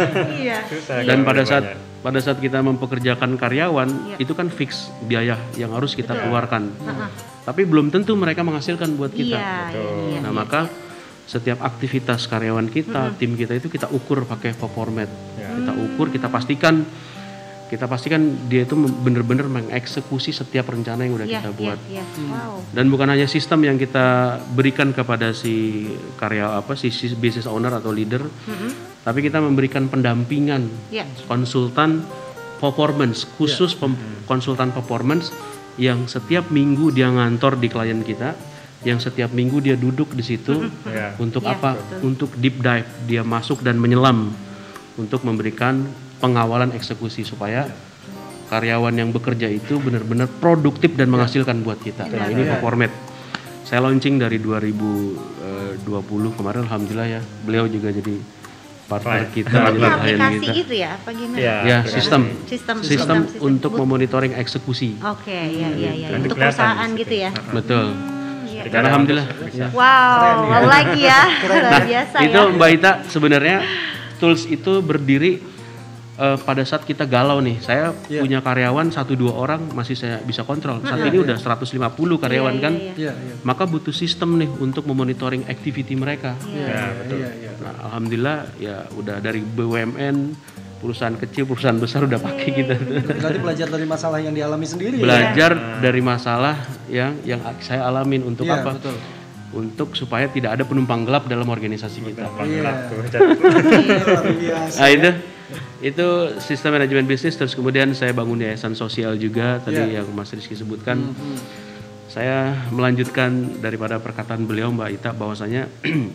Dan pada saat pada saat kita mempekerjakan karyawan yeah. itu kan fix biaya yang harus kita betul. keluarkan. Uh-huh. Tapi belum tentu mereka menghasilkan buat kita. Iya, iya, nah iya, maka iya. setiap aktivitas karyawan kita, mm-hmm. tim kita itu kita ukur pakai Popormed. Yeah. Kita ukur, kita pastikan, kita pastikan dia itu benar-benar mengeksekusi setiap rencana yang udah yeah, kita buat. Yeah, yeah. Wow. Dan bukan hanya sistem yang kita berikan kepada si karya apa si, si business owner atau leader, mm-hmm. tapi kita memberikan pendampingan, yeah. konsultan performance khusus yeah. pem- konsultan performance. Yang setiap minggu dia ngantor di klien kita, yang setiap minggu dia duduk di situ yeah. untuk yeah, apa? Betul. Untuk deep dive, dia masuk dan menyelam untuk memberikan pengawalan eksekusi supaya karyawan yang bekerja itu benar-benar produktif dan menghasilkan buat kita. Yeah. Nah, ini yeah. Popormed. Saya launching dari dua ribu dua puluh kemarin, alhamdulillah ya. Beliau juga jadi partner right. kita, itu aplikasi kita. Gitu ya, apa gimana? Ya, ya sistem. Sistem, sistem, sistem untuk memonitoring eksekusi. Oke, okay, ya, ya, ya. Untuk perusahaan gitu ya. Betul. Hmm, ya. Dan alhamdulillah. Ya. Wow, wow lagi ya, luar biasa nah, ya. Itu Mbak Ita sebenarnya tools itu berdiri uh, pada saat kita galau nih. Saya yeah. punya karyawan satu dua orang masih saya bisa kontrol. Saat yeah, ini yeah. udah seratus lima puluh karyawan yeah, kan. Yeah, yeah. Yeah, yeah. Maka butuh sistem nih untuk memonitoring activity mereka. Yeah. Yeah, betul. Yeah, yeah. Nah, alhamdulillah ya udah dari B U M N, perusahaan kecil, perusahaan besar udah pakai kita. Berarti belajar dari masalah yang dialami sendiri. Belajar ya? dari masalah yang yang saya alamin untuk yeah, apa? Betul. Untuk supaya tidak ada penumpang gelap dalam organisasi kita. Iya. Nah itu itu sistem manajemen bisnis. Terus kemudian saya bangun yayasan sosial juga tadi yeah. yang Mas Rizky sebutkan. Mm-hmm. Saya melanjutkan daripada perkataan beliau Mbak Ita bahwasanya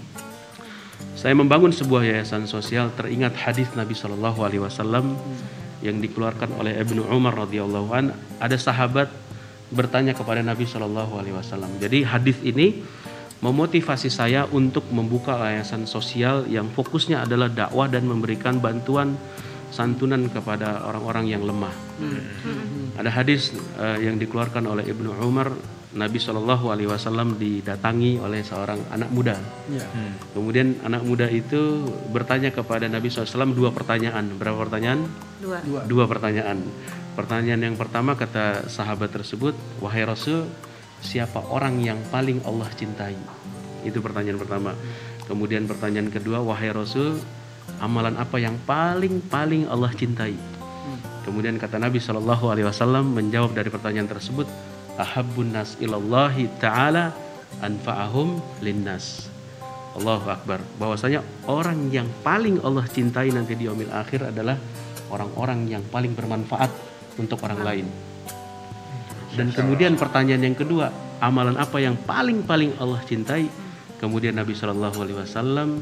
saya membangun sebuah yayasan sosial teringat hadis Nabi Shallallahu Alaihi Wasallam yang dikeluarkan oleh Ibnu Umar radhiyallahu an. Ada sahabat bertanya kepada Nabi Shallallahu Alaihi Wasallam. Jadi hadis ini memotivasi saya untuk membuka yayasan sosial yang fokusnya adalah dakwah dan memberikan bantuan santunan kepada orang-orang yang lemah. Hmm. Ada hadis uh, yang dikeluarkan oleh Ibnu Umar, Nabi Shallallahu Alaihi Wasallam didatangi oleh seorang anak muda. Ya. Hmm. Kemudian anak muda itu bertanya kepada Nabi shallallahu alaihi wasallam dua pertanyaan. Berapa pertanyaan? Dua. Dua, dua pertanyaan. Pertanyaan yang pertama kata sahabat tersebut, wahai Rasul, siapa orang yang paling Allah cintai? Itu pertanyaan pertama. Kemudian pertanyaan kedua, wahai Rasul, amalan apa yang paling-paling Allah cintai? Kemudian kata Nabi shallallahu alaihi wasallam menjawab dari pertanyaan tersebut, ahabbun nas ilallahi ta'ala anfa'ahum linnas. Allahu Akbar. Bahwasanya orang yang paling Allah cintai nanti di yaumil akhir adalah orang-orang yang paling bermanfaat untuk orang lain. Dan kemudian pertanyaan yang kedua, amalan apa yang paling-paling Allah cintai? Kemudian Nabi Shallallahu Alaihi Wasallam,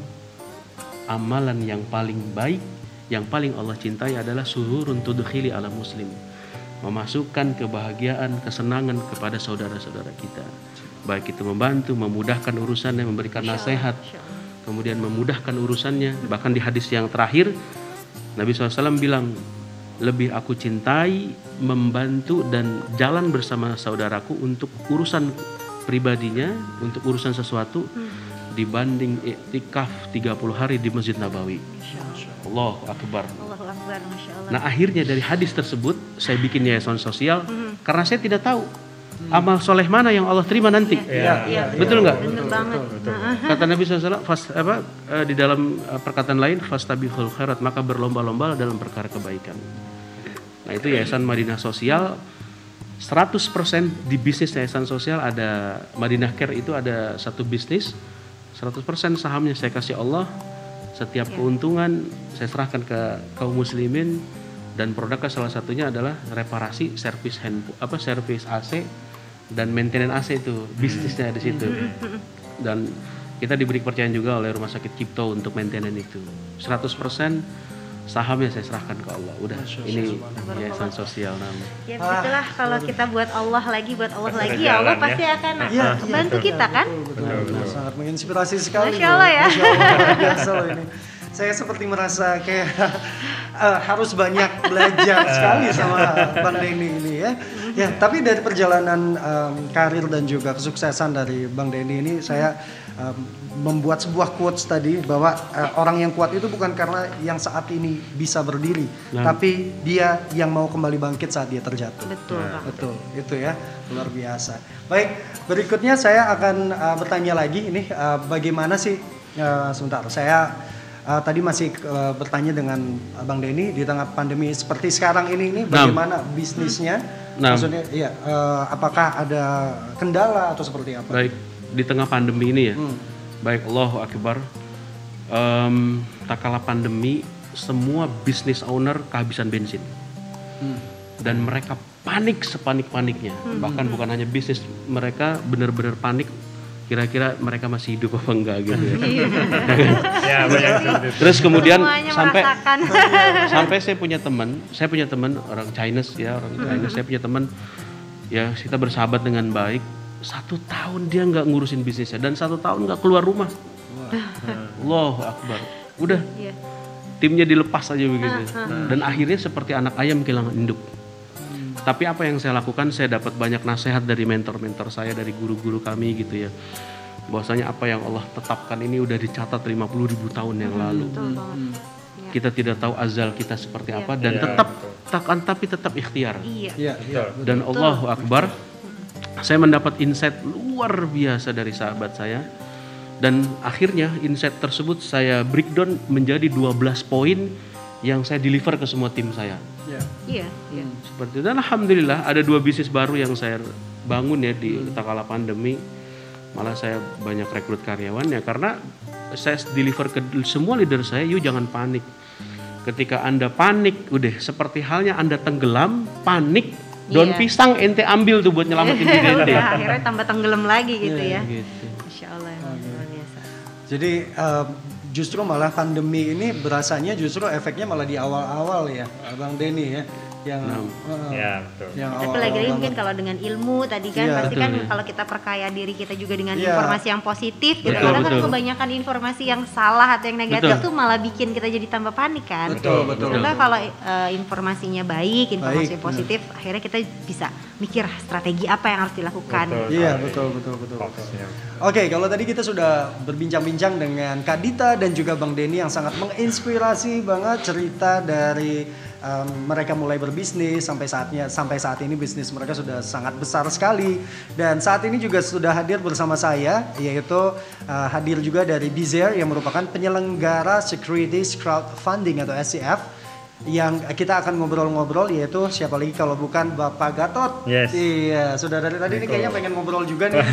amalan yang paling baik, yang paling Allah cintai adalah sururun tudkhili ala muslim, memasukkan kebahagiaan, kesenangan kepada saudara-saudara kita. Baik itu membantu, memudahkan urusannya, memberikan nasihat, kemudian memudahkan urusannya. Bahkan di hadis yang terakhir, Nabi shallallahu alaihi wasallam bilang, lebih aku cintai membantu dan jalan bersama saudaraku untuk urusan pribadinya, untuk urusan sesuatu, dibanding iktikaf tiga puluh hari di Masjid Nabawi. Allahu Akbar. Allahu Akbar, Masya Allah. Nah, akhirnya dari hadis tersebut saya bikin yayasan sosial hmm. karena saya tidak tahu hmm. amal soleh mana yang Allah terima nanti. Ya, ya, ya, betul nggak? Betul banget. Kata Nabi shallallahu alaihi wasallam, fast, apa, di dalam perkataan lain, fastabiqul khairat, maka berlomba-lomba dalam perkara kebaikan. Nah, itu yayasan Madinah Sosial. seratus persen di bisnis yayasan sosial ada Madinah Care, itu ada satu bisnis, seratus persen sahamnya saya kasih Allah. Setiap ya. keuntungan saya serahkan ke kaum muslimin, dan produknya salah satunya adalah reparasi, servis hand, apa servis A C dan maintenance A C, itu bisnisnya di situ. Dan kita diberi kepercayaan juga oleh Rumah Sakit Cipto untuk maintenance itu. seratus persen sahamnya saya serahkan ke Allah. Udah, ini yayasan sosial namanya. Ya begitulah, kalau kita buat Allah lagi, buat Allah pasti lagi, ya Allah pasti akan ya, bantu ya, kita kan. Betul, betul, betul. Nah, sangat menginspirasi sekali. Masya Allah ya. Masya Allah, luar biasa loh ini. Saya seperti merasa kayak uh, harus banyak belajar sekali sama Bang Denny ini ya. Ya, tapi dari perjalanan um, karir dan juga kesuksesan dari Bang Denny ini, saya um, membuat sebuah quotes tadi bahwa uh, orang yang kuat itu bukan karena yang saat ini bisa berdiri, nah. tapi dia yang mau kembali bangkit saat dia terjatuh. Betul, nah. Betul, itu ya, luar biasa. Baik, berikutnya saya akan uh, bertanya lagi ini uh, bagaimana sih uh, sebentar saya Uh, tadi masih uh, bertanya dengan Bang Denny, di tengah pandemi seperti sekarang ini, ini bagaimana nah. bisnisnya? Nah. Maksudnya, iya, uh, apakah ada kendala atau seperti apa? Baik, di tengah pandemi ini ya, hmm. baik, Allahu Akbar. Um, tak kala pandemi, semua business owner kehabisan bensin, hmm. dan mereka panik sepanik-paniknya. Hmm. Bahkan bukan hanya bisnis, mereka benar-benar panik. Kira-kira mereka masih hidup apa enggak gitu ya. Ya, banyak. Terus kemudian semuanya sampai merasakan. sampai saya punya teman, saya punya teman orang Chinese ya, orang Chinese. Mm-hmm. Saya punya teman ya, kita bersahabat dengan baik. Satu tahun dia nggak ngurusin bisnisnya, dan satu tahun nggak keluar rumah. Allahu Akbar. Udah, yeah. timnya dilepas aja begitu. Uh-huh. Dan akhirnya seperti anak ayam kehilangan induk. Tapi apa yang saya lakukan, saya dapat banyak nasihat dari mentor-mentor saya, dari guru-guru kami gitu ya. Bahwasanya apa yang Allah tetapkan ini udah dicatat lima puluh ribu tahun yang lalu. Hmm, hmm. Kita tidak tahu azal kita seperti ya. apa, dan ya, tetap takkan tapi tetap ikhtiar. Iya. Ya, ya, dan Allahu Akbar, saya mendapat insight luar biasa dari sahabat saya. Dan akhirnya insight tersebut saya breakdown menjadi dua belas poin yang saya deliver ke semua tim saya. Iya. Iya. Ya. Seperti itu. Dan alhamdulillah ada dua bisnis baru yang saya bangun ya di kala pandemi. Malah saya banyak rekrut karyawan ya, karena saya deliver ke semua leader saya, yuk jangan panik. Ketika Anda panik, udah seperti halnya Anda tenggelam, panik, daun yeah. pisang ente ambil tuh buat nyelamatin diri ente. Akhirnya tambah tenggelam lagi gitu ya. ya. Gitu. Masya Allah, luar biasa. Jadi uh, justru malah pandemi ini berasanya justru efeknya malah di awal-awal ya, Bang Denny ya, yang nah, uh, ya, betul. yang tapi lagi-lagi mungkin kalau dengan ilmu tadi kan, ya, pasti betul, kan ya. kalau kita perkaya diri kita juga dengan ya. informasi yang positif gitu, betul, karena betul. kan kebanyakan informasi yang salah atau yang negatif betul. tuh malah bikin kita jadi tambah panik kan. Betul, betul. Karena betul. kalau uh, informasinya baik, informasi baik, positif, ya. akhirnya kita bisa mikir strategi apa yang harus dilakukan. Iya, betul, betul, betul. Oke, kalau tadi kita sudah berbincang-bincang dengan Kak Dita dan juga Bang Denny yang sangat menginspirasi banget cerita dari um, mereka mulai berbisnis sampai saatnya sampai saat ini bisnis mereka sudah sangat besar sekali, dan saat ini juga sudah hadir bersama saya, yaitu uh, hadir juga dari Bizer yang merupakan penyelenggara Securities Crowdfunding atau S C F, yang kita akan ngobrol-ngobrol, yaitu siapa lagi kalau bukan Bapak Gatot. Yes. Iya, sudah dari tadi ini kayaknya pengen ngobrol juga nih.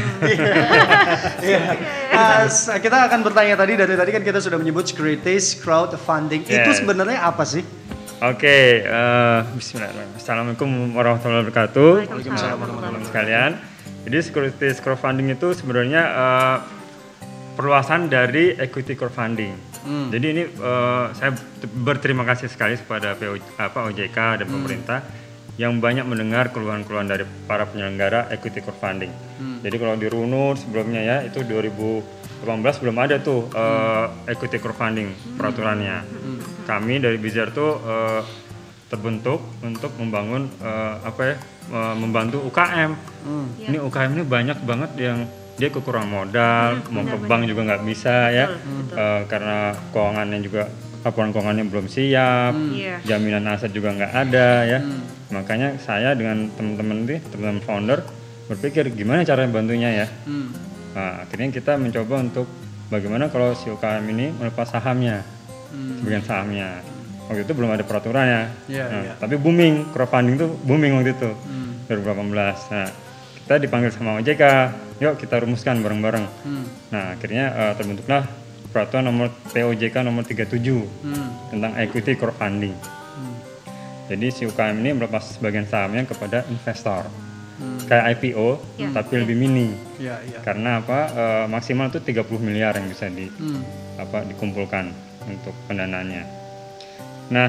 Iya. As, kita akan bertanya tadi, dari tadi kan kita sudah menyebut Securities Crowdfunding. Yes. Itu sebenarnya apa sih? Oke, okay, uh, bismillahirrahmanirrahim. Assalamualaikum warahmatullahi wabarakatuh. Waalaikumsalam warahmatullahi wabarakatuh sekalian. Jadi Securities Crowdfunding itu sebenarnya uh, perluasan dari equity crowdfunding. Hmm. Jadi ini uh, saya berterima kasih sekali kepada P O, apa, O J K dan pemerintah yang banyak mendengar keluhan-keluhan dari para penyelenggara equity crowdfunding. Hmm. Jadi kalau di Runut sebelumnya ya itu dua ribu delapan belas belum ada tuh uh, equity crowdfunding peraturannya. Hmm. Kami dari Bizar tuh uh, terbentuk untuk membangun uh, apa ya uh, membantu U K M. Hmm. Ini U K M ini banyak banget yang dia kekurangan modal, hmm, mau ke bank juga nggak bisa. Betul, ya betul. Uh, karena keuangannya juga laporan keuangannya belum siap, hmm. jaminan aset juga nggak ada ya. Hmm. Makanya saya dengan teman-teman nih, teman-teman founder berpikir gimana cara bantunya ya. Hmm. Nah, akhirnya kita mencoba untuk bagaimana kalau si U K M ini melepas sahamnya, hmm. sebagian sahamnya. Waktu itu belum ada peraturannya, yeah, nah, yeah. tapi booming, crowdfunding tuh booming waktu itu, hmm. dua ribu delapan belas. Nah, kita dipanggil sama O J K, yuk kita rumuskan bareng-bareng. Hmm. Nah, akhirnya uh, terbentuklah peraturan nomor P O J K nomor tiga puluh tujuh hmm. tentang equity crowdfunding. Hmm. Jadi si U K M ini melepas sebagian sahamnya kepada investor, hmm. kayak I P O, ya, tapi ya. lebih mini. Ya, ya. Karena apa? Uh, maksimal itu tiga puluh miliar yang bisa di hmm. apa dikumpulkan untuk pendanaannya. Nah,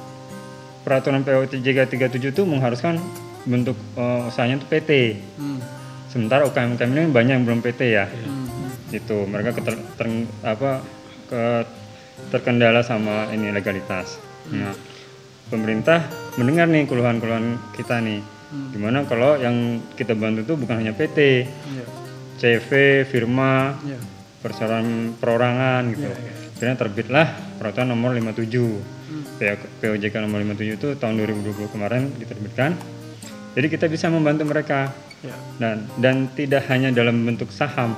peraturan P O J K tiga puluh tujuh itu mengharuskan bentuk uh, usahanya itu P T. Hmm. Sementara U K M U K M ini banyak yang belum P T ya. Hmm. Itu mereka keter, ter, apa ke, terkendala sama ini legalitas. Hmm. Nah, pemerintah mendengar nih keluhan-keluhan kita nih. Hmm. Gimana kalau yang kita bantu itu bukan hanya P T, yeah. C V, firma, yeah. perseroan perorangan gitu. Yeah, yeah. Akhirnya terbitlah peraturan nomor lima puluh tujuh. Hmm. P O J K nomor lima puluh tujuh itu tahun dua ribu dua puluh kemarin diterbitkan. Jadi kita bisa membantu mereka. Yeah. Dan dan tidak hanya dalam bentuk saham.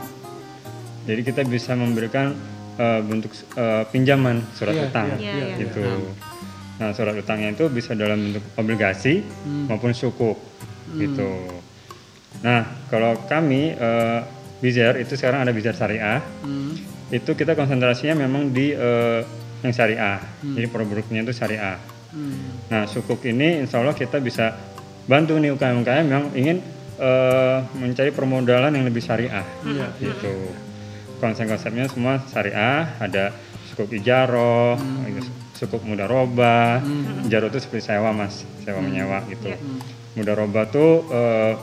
Jadi kita bisa memberikan uh, bentuk uh, pinjaman surat yeah, utang yeah, yeah, gitu. Yeah. Nah, surat utangnya itu bisa dalam bentuk obligasi hmm. maupun sukuk hmm. gitu. Nah, kalau kami uh, Bizar itu sekarang ada Bizar Syariah. Hmm. Itu kita konsentrasinya memang di uh, yang syariah. Hmm. Jadi produknya itu syariah. Hmm. Nah, sukuk ini insya Allah kita bisa bantu nih U K M U K M yang ingin uh, mencari permodalan yang lebih syariah. Hmm. Gitu. Konsep-konsepnya semua syariah, ada sukuk ijaroh, hmm. sukuk mudarobah, hmm. ijaroh itu seperti sewa mas, sewa hmm. menyewa gitu. Hmm. Mudarobah tuh uh,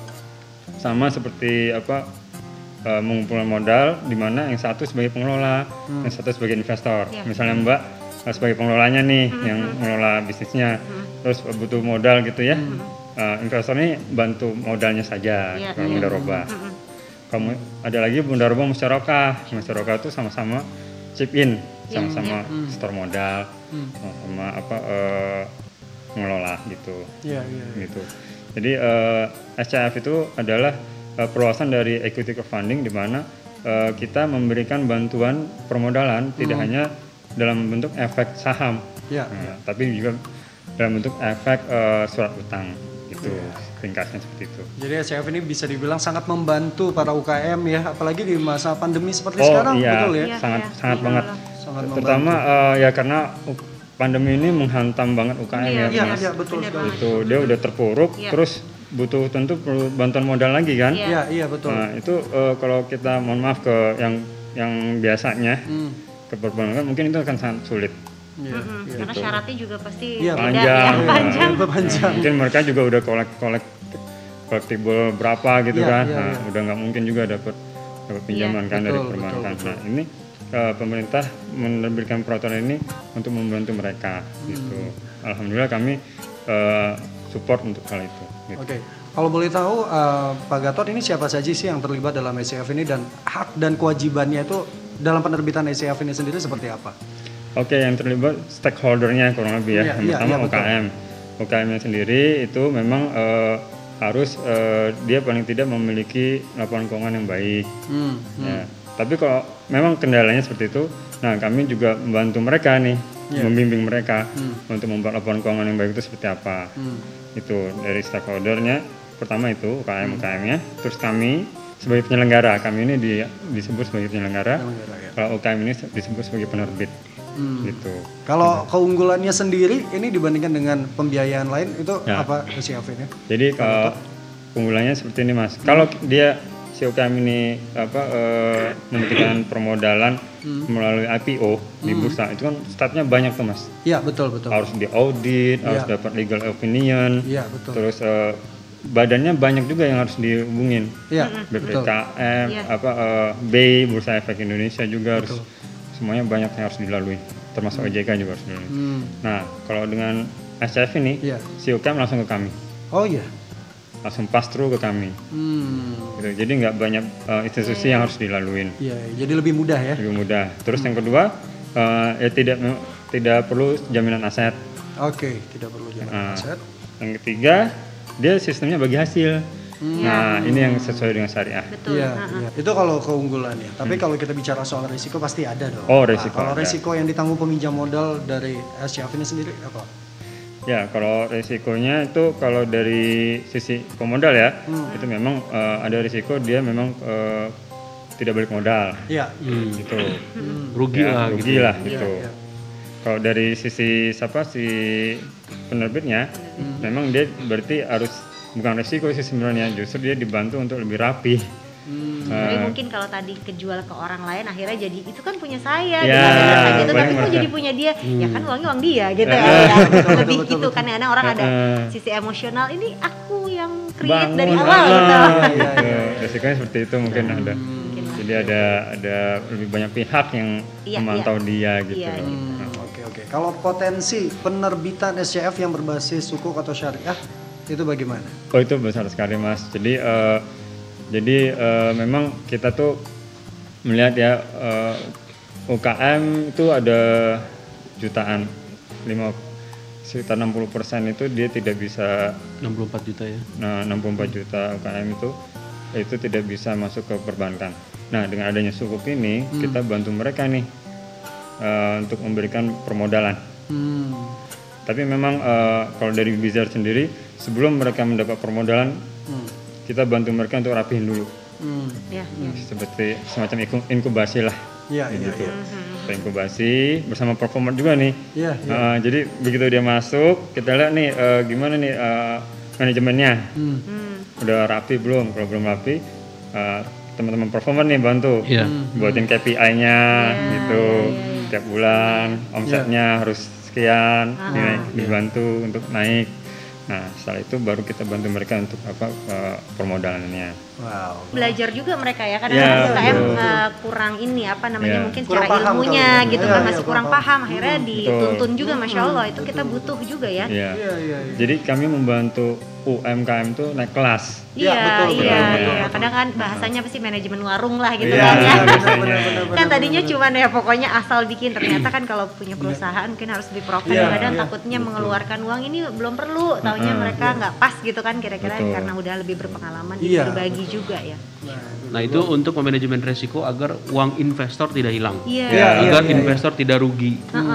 sama seperti apa uh, mengumpulkan modal, di mana yang satu sebagai pengelola, hmm. yang satu sebagai investor. Yeah. Misalnya Mbak uh, sebagai pengelolanya nih, hmm. yang mengelola bisnisnya, hmm. terus butuh modal gitu ya. Hmm. Uh, investor ini bantu modalnya saja, yeah. kalau yeah. mudarobah. Hmm. Kamu ada lagi mudarobah musyarakah, musyarakah itu sama-sama chip in, sama-sama yeah, yeah. store modal, hmm. sama apa uh, mengelola gitu, yeah, yeah, yeah. gitu. Jadi uh, S C F itu adalah uh, perluasan dari equity crowdfunding di mana uh, kita memberikan bantuan permodalan hmm. tidak hanya dalam bentuk efek saham, yeah, nah, yeah. tapi juga dalam bentuk efek uh, surat utang gitu. Yeah. Ringkasnya seperti itu. Jadi S C F ini bisa dibilang sangat membantu para U K M ya, apalagi di masa pandemi seperti oh, sekarang, iya, betul ya? Iya, sangat iya, sangat iya, banget. Sangat terutama uh, ya karena pandemi ini menghantam banget U K M iya, ya, iya, mas. Iya, betul sekali. Itu dia udah terpuruk, iya. terus butuh tentu perlu bantuan modal lagi kan? Iya, iya betul. Nah itu uh, kalau kita mohon maaf ke yang yang biasanya hmm. ke perbankan mungkin itu akan sangat sulit. Ya, mm-hmm. gitu. Karena syaratnya juga pasti ya, panjang, ya, panjang. Ya, panjang. Mungkin mereka juga udah kolek kolek collectible berapa gitu ya, kan, ya, nah, ya. udah nggak mungkin juga dapat dapat pinjaman ya, kan betul, dari perbankan. Betul, betul. Nah ini uh, pemerintah menerbitkan peraturan ini untuk membantu mereka, hmm. gitu. Alhamdulillah kami uh, support untuk hal itu. Gitu. Oke, okay. Kalau boleh tahu uh, Pak Gatot ini siapa saja sih yang terlibat dalam S C F ini dan hak dan kewajibannya itu dalam penerbitan S C F ini sendiri seperti apa? Oke, okay, yang terlibat stakeholdernya kurang lebih ya. Yang iya, pertama iya, U K M. U K M-nya sendiri itu memang uh, harus uh, dia paling tidak memiliki laporan keuangan yang baik. Hmm, hmm. Ya. Tapi kalau memang kendalanya seperti itu, nah kami juga membantu mereka nih, yeah. membimbing mereka hmm. untuk membuat laporan keuangan yang baik itu seperti apa. Hmm. Itu dari stakeholdernya. Pertama itu U K M-U K M-nya, hmm. terus kami sebagai penyelenggara, kami ini di, disebut sebagai penyelenggara. Ya. Kalau U K M ini disebut sebagai penerbit. Hmm. Gitu. Kalau gitu. Keunggulannya sendiri ini dibandingkan dengan pembiayaan lain itu ya. Apa S C F ini? Jadi kalau keunggulannya seperti ini mas, hmm. kalau dia si U K M ini apa uh, membutuhkan permodalan hmm. melalui I P O di Hmm. bursa, itu kan stepnya banyak tuh Mas. Iya, betul betul. Harus diaudit, harus Iya. dapat legal opinion, Iya, betul. terus uh, badannya banyak juga yang harus dihubungin. Iya, B P betul. K M, Iya. apa uh, B I, Bursa Efek Indonesia juga Betul. harus, semuanya banyak yang harus dilalui, termasuk O J K juga harus dilalui. Hmm. Nah, kalau dengan S C F ini, Iya. si U K M langsung ke kami, Oh iya. langsung pass through ke kami. Hmm. Gitu. Jadi nggak banyak uh, institusi yang harus dilaluin, Iya, jadi lebih mudah ya. lebih mudah. Terus yang kedua, uh, ya tidak tidak perlu jaminan aset. Oke, tidak perlu jalan Nah, aset. yang ketiga, dia sistemnya bagi hasil. Hmm. Nah, ini yang sesuai dengan syariah. Betul. Iya, Ha-ha. iya. Itu kalau keunggulannya. Tapi kalau kita bicara soal risiko pasti ada dong. Oh, Nah, risiko kalau ada. risiko yang ditanggung peminjam modal dari S C F ini sendiri apa? Ya, kalau risikonya itu kalau dari sisi pemodal ya, Hmm. itu memang uh, ada risiko dia memang uh, tidak balik modal. Iya. Hmm. Gitu. Rugi Ya, lah rugi gitu. lah Iya, gitu. iya. Kalau dari sisi siapa si penerbitnya, Hmm. memang dia berarti harus bukan risiko sih sebenarnya, justru dia dibantu untuk lebih rapi. Hmm. Tapi Uh, mungkin kalau tadi kejual ke orang lain akhirnya jadi itu kan punya saya, Ya, gitu, gitu, gitu. boleh Tapi kok merasa. jadi punya dia, ya kan uangnya uang dia gitu Eh, ya. betul, Lebih betul, gitu betul. kan kadang orang ada Eh. sisi emosional. Ini aku yang create bangun, dari awal ah, gitu. Iya, gitu. iya, Risikonya seperti itu mungkin ada. Mungkin lah. Jadi ada ada lebih banyak pihak yang Iya, memantau dia gitu. Iya, loh. Hmm, Nah, Oke oke. Kalau potensi penerbitan S C F yang berbasis sukuk atau syariah itu bagaimana? Oh, itu besar sekali Mas. Jadi eh, jadi eh, memang kita tuh melihat ya eh, U K M itu ada jutaan, lima sekitar enam puluh persen itu dia tidak bisa, enam puluh empat juta ya. nah enam puluh empat juta U K M itu itu tidak bisa masuk ke perbankan. Nah, dengan adanya sukuk ini kita bantu mereka nih eh, untuk memberikan permodalan. Hmm. Tapi memang eh, kalau dari Bizar sendiri, sebelum mereka mendapat permodalan, Hmm. kita bantu mereka untuk rapihin dulu. Hmm. Ya. Seperti semacam iku- inkubasi lah. Iya iya Gitu. iya. Kita inkubasi bersama performer juga nih. Iya iya. Eh, jadi begitu dia masuk, kita lihat nih eh, gimana nih eh, manajemennya. Hmm. Hmm. Udah rapi belum? Kalau belum rapi, eh, teman-teman performer nih bantu. Iya. Buatin K P I-nya gitu. Tiap bulan omsetnya harus sekian, dinaik- dibantu untuk naik. Nah, setelah itu baru kita bantu mereka untuk apa eh, permodalannya. Wow. Belajar juga mereka ya, Ya, kadang-kadang U K M betul. uh, kurang ini apa namanya Ya. mungkin Kurang secara paham ilmunya kali ya. gitu Iya, kan iya, masih kurang kurang paham, akhirnya dituntun juga, Hmm. masya Allah itu kita butuh juga ya. Iya. Iya iya iya. Jadi kami membantu U M K M tuh naik kelas. Iya, Iya, betul, iya, betul, iya. betul. Kadang kan bahasanya pasti manajemen warung lah gitu Iya, kan ya. benar, biasanya. benar, benar, Kan benar, tadinya benar. cuman ya pokoknya asal bikin, ternyata kan kalau punya perusahaan mungkin harus lebih profit. Iya, Kadang iya. takutnya mengeluarkan uang ini belum perlu, taunya Heeh. mereka nggak pas gitu kan kira-kira Betul. karena udah lebih berpengalaman Iya, jadi berbagi juga ya. Nah, itu untuk manajemen resiko agar uang investor tidak hilang. Iya. Iya, iya, Agar iya, investor tidak rugi.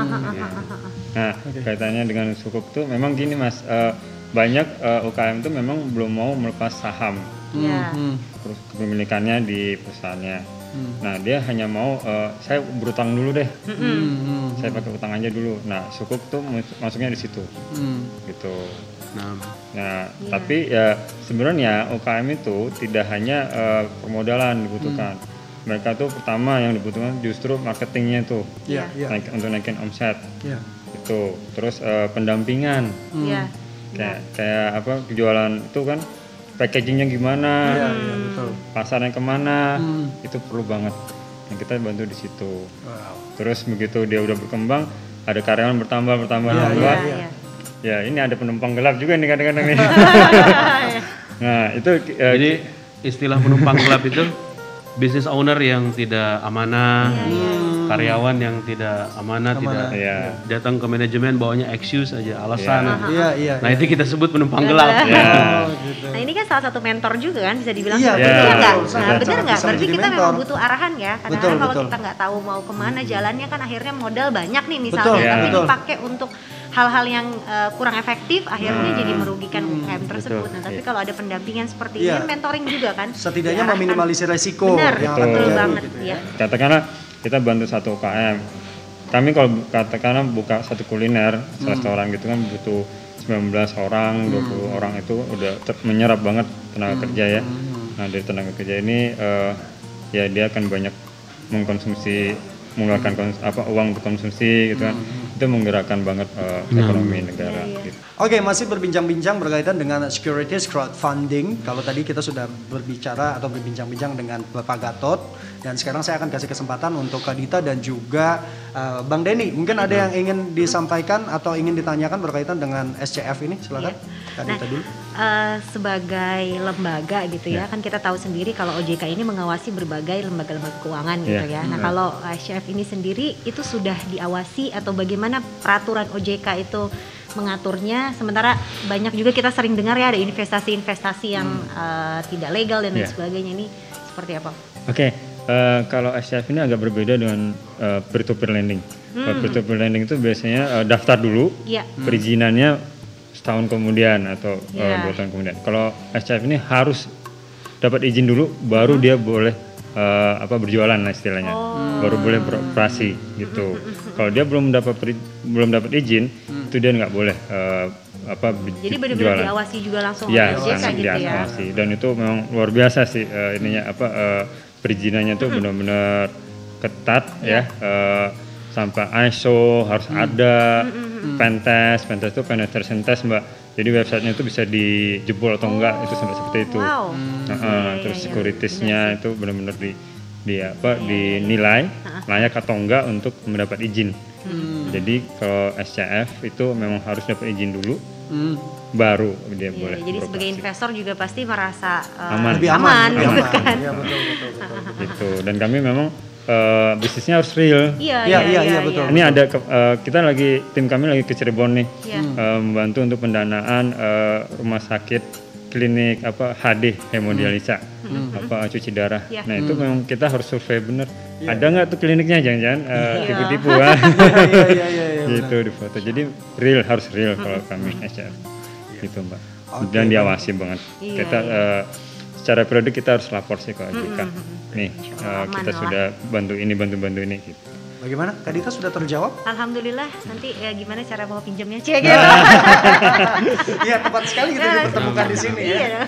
Nah, kaitannya dengan sukuk tuh memang gini Mas, eh, banyak eh, U K M tuh memang belum mau melepas saham Iya. Hmm. terus kepemilikannya di perusahaannya. Hmm. Nah, dia hanya mau eh, saya berutang dulu deh. Hmm. Saya pakai utang aja dulu. Nah, sukuk tuh mus- masuknya di situ. Hmm. Gitu. Nah, Nah, Iya. tapi ya sebenarnya U K M itu tidak hanya eh, permodalan dibutuhkan. Mereka tuh pertama yang dibutuhkan justru marketingnya tuh, Iya iya. naik, untuk naikin omset. Iya. Itu. Terus eh, pendampingan. Iya. Kayak kayak apa jualan itu kan packagingnya gimana, Iya iya betul. pasarnya kemana, Hmm. itu perlu banget. Nah, kita bantu di situ. Wow. Terus begitu dia udah berkembang, ada karyawan bertambah bertambah Iya, bertambah. iya, Iya. Ya ini ada penumpang gelap juga nih kadang-kadang nih. Nah itu eh, jadi istilah penumpang gelap itu business owner yang tidak amanah, karyawan yang tidak amanah, tidak ya, datang ke manajemen bawanya excuse aja, alasan. Iya iya. Nah, itu kita sebut penumpang gelap. ya. Oh, gitu. Nah ini kan salah satu mentor juga kan bisa dibilang Iya, seperti itu betul. ya nggak? Sangat, Nah benar sangat nggak? bisa Berarti menjadi kita mentor. memang butuh arahan ya. Kadang-kadang Betul, kalau betul. kita nggak tahu mau kemana jalannya kan akhirnya modal banyak nih misalnya, Betul, tapi betul. dipakai untuk hal-hal yang eh, kurang efektif akhirnya Nah, jadi merugikan U K M tersebut. betul. Nah tapi kalau ada pendampingan seperti Iya. ini mentoring juga kan? Setidaknya Diarahkan. meminimalisir resiko Benar, yang akan betul terjadi banget gitu ya. Katakanlah kita bantu satu U K M. Kami kalau bu- katakanlah buka satu kuliner restoran gitu kan butuh sembilan belas orang, dua puluh orang itu udah ter- menyerap banget tenaga kerja ya. Nah dari tenaga kerja ini uh, ya dia akan banyak mengkonsumsi, mengeluarkan kons- apa uang untuk konsumsi gitu kan. Hmm. Itu menggerakkan banget uh, ekonomi negara. Iya, iya. Gitu. Oke, masih berbincang-bincang berkaitan dengan securities crowdfunding. Kalau tadi kita sudah berbicara atau berbincang-bincang dengan Bapak Gatot, dan sekarang saya akan kasih kesempatan untuk Kak Dita dan juga uh, Bang Denny. Mungkin ada yang ingin disampaikan atau ingin ditanyakan berkaitan dengan S C F ini, silakan. Iya. Kak Dita Nah, dulu. Uh, sebagai lembaga gitu ya, Yeah. kan kita tahu sendiri kalau O J K ini mengawasi berbagai lembaga-lembaga keuangan gitu Yeah. ya. Nah Yeah. kalau S C F ini sendiri itu sudah diawasi atau bagaimana peraturan O J K itu mengaturnya? Sementara banyak juga kita sering dengar ya ada investasi-investasi yang hmm. uh, tidak legal dan lain Yeah. sebagainya, ini seperti apa? Oke, okay. uh, kalau S C F ini agak berbeda dengan uh, peer-to-peer lending. Hmm. Uh, peer-to-peer lending itu biasanya uh, daftar dulu, Yeah. hmm. perizinannya setahun kemudian atau Yeah. uh, dua tahun kemudian. Kalau S C F ini harus dapat izin dulu, baru hmm. dia boleh uh, apa berjualan lah istilahnya, Oh. baru boleh beroperasi gitu. Kalau dia belum dapat peri- belum dapat izin, hmm. itu dia nggak boleh uh, apa berjualan. Jadi benar-benar diawasi juga langsung Ya, oleh O J K sangat gitu ya. diawasi. Dan itu memang luar biasa sih uh, ininya apa uh, perizinannya tuh benar-benar ketat ya. Uh, sampai I S O harus hmm. ada, hmm. pen test, pen test itu penetration test mbak. Jadi websitenya itu bisa dijebol atau enggak, oh, itu sampai seperti itu. Wow. Nah, Hmm. uh, Ya, terus ya, ya. securitiesnya Benar itu benar-benar di, di apa Ya, dinilai ya. layak atau enggak untuk mendapat izin. Hmm. Jadi kalau S C F itu memang harus dapat izin dulu, Hmm. baru dia Iya, boleh jadi beroperasi. sebagai investor juga pasti merasa uh, Aman. Lebih aman, aman, lebih gitu aman. kan. Iya, betul, betul, betul. Gitu. Dan kami memang uh, bisnisnya harus real. Iya, Iya, iya, iya, iya, betul. Ini ada ke- uh, kita lagi tim kami lagi ke Cirebon nih, Iya. uh, membantu untuk pendanaan uh, rumah sakit, klinik apa H D hemodialisa, apa cuci darah. Iya. Nah itu memang kita harus survei bener. Ada nggak tuh kliniknya, jangan-jangan uh, Iya. tipu-tipu ah. Iya, iya, iya, iya, Gitu di foto. Jadi real, harus real kalau kami S C F. Gitu mbak. Dan diawasi banget. Iya, Kita iya. uh, secara periodik kita harus lapor sih ke O J K. Nih Insya uh, Allah kita aman sudah bantu ini bantu bantu ini gitu. Bagaimana? Kak Dita sudah terjawab? Alhamdulillah, nanti ya gimana cara mau pinjamnya? Cek gitu. Iya, tepat sekali kita dipertemukan di sini ya. Iya.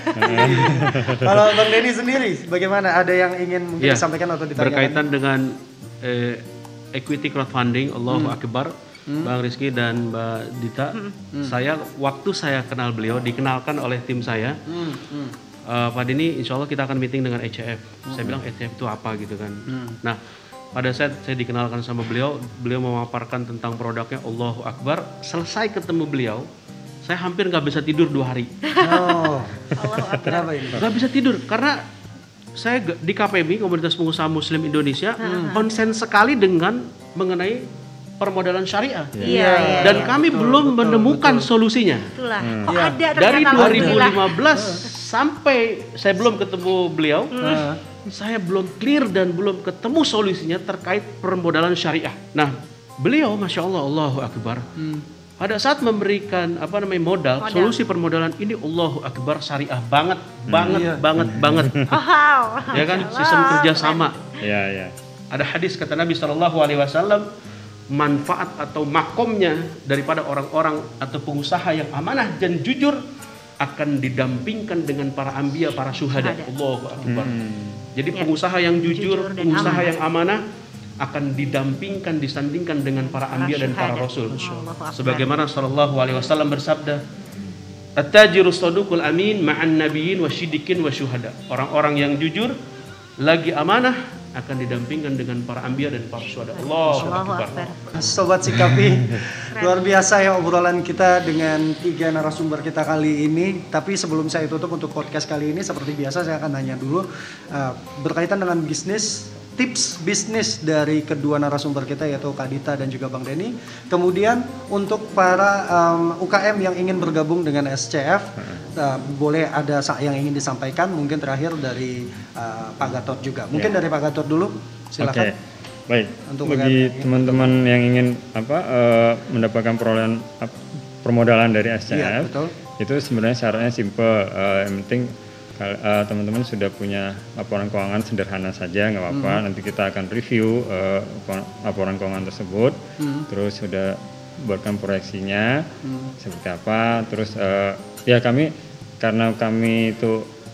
Kalau Bang Denny sendiri, bagaimana? Ada yang ingin mungkin Ya, disampaikan atau ditanyakan? berkaitan dengan eh, equity crowdfunding, Allahu Akbar, Bang Rizky dan Mbak Dita, saya waktu saya kenal beliau dikenalkan oleh tim saya. Hmm, hmm. Uh, Pak Denny, insya Allah kita akan meeting dengan E C F. Saya bilang E C F itu apa gitu kan. Nah, pada saat saya dikenalkan sama beliau, beliau memaparkan tentang produknya, Allahu Akbar. Selesai ketemu beliau, saya hampir nggak bisa tidur dua hari. Oh, kenapa ini? Nggak bisa tidur karena saya g- di K P M I, Komunitas Pengusaha Muslim Indonesia, konsen sekali dengan mengenai permodalan syariah. Iya, iya, Dan iya. kami betul, belum betul, menemukan betul. solusinya. Itulah. Kok Iya. ada ternyata Dari dua ribu alhamdulillah. lima belas sampai saya belum ketemu beliau, Nah, saya belum clear dan belum ketemu solusinya terkait permodalan syariah. Nah, beliau, masya Allah, Allahu Akbar. Pada saat memberikan apa namanya modal, Modal. solusi permodalan ini Allahu Akbar syariah banget, banget, Iya. banget, banget. Wow. Ya kan, sistem kerjasama. Ya ya. Ada hadis kata Nabi Shallallahu Alaihi Wasallam, manfaat atau makomnya daripada orang-orang atau pengusaha yang amanah dan jujur akan didampingkan dengan para anbiya, para syuhada. Syuhada. Allahu Akbar. Jadi Ya. pengusaha yang jujur, Jujur dan pengusaha amanah. yang amanah akan didampingkan, disandingkan dengan para Para anbiya dan para syuhada. rasul. Allahu Akbar. Sebagaimana Shallallahu Alaihi Wasallam bersabda, At-tajiru saduqul amin ma'an nabiyyin wa syidikin wa syuhada. Orang-orang yang jujur lagi amanah akan didampingkan dengan para anbiya dan para syuhada. Allahu Allahu Akbar. Akbar. Sobat Sikapi, luar biasa ya obrolan kita dengan tiga narasumber kita kali ini. Tapi sebelum saya tutup untuk podcast kali ini, seperti biasa saya akan nanya dulu uh, berkaitan dengan bisnis, tips bisnis dari kedua narasumber kita yaitu Kak Dita dan juga Bang Denny. Kemudian untuk para um, U K M yang ingin bergabung dengan S C F, uh, boleh ada sa- yang ingin disampaikan. Mungkin terakhir dari uh, Pak Gatot juga. Mungkin Ya. dari Pak Gatot dulu, silakan. Oke, baik. Untuk Bagi yang- teman-teman yang ingin apa eh, mendapatkan perolehan ap- permodalan dari S C F, Iya, betul. itu sebenarnya syaratnya simple. Eh, yang penting kal- eh, teman-teman sudah punya laporan keuangan sederhana saja, nggak apa-apa. Hmm. Nanti kita akan review eh, ko- laporan keuangan tersebut, Hmm. terus sudah buatkan proyeksinya Hmm. seperti apa. Terus eh, ya kami karena kami itu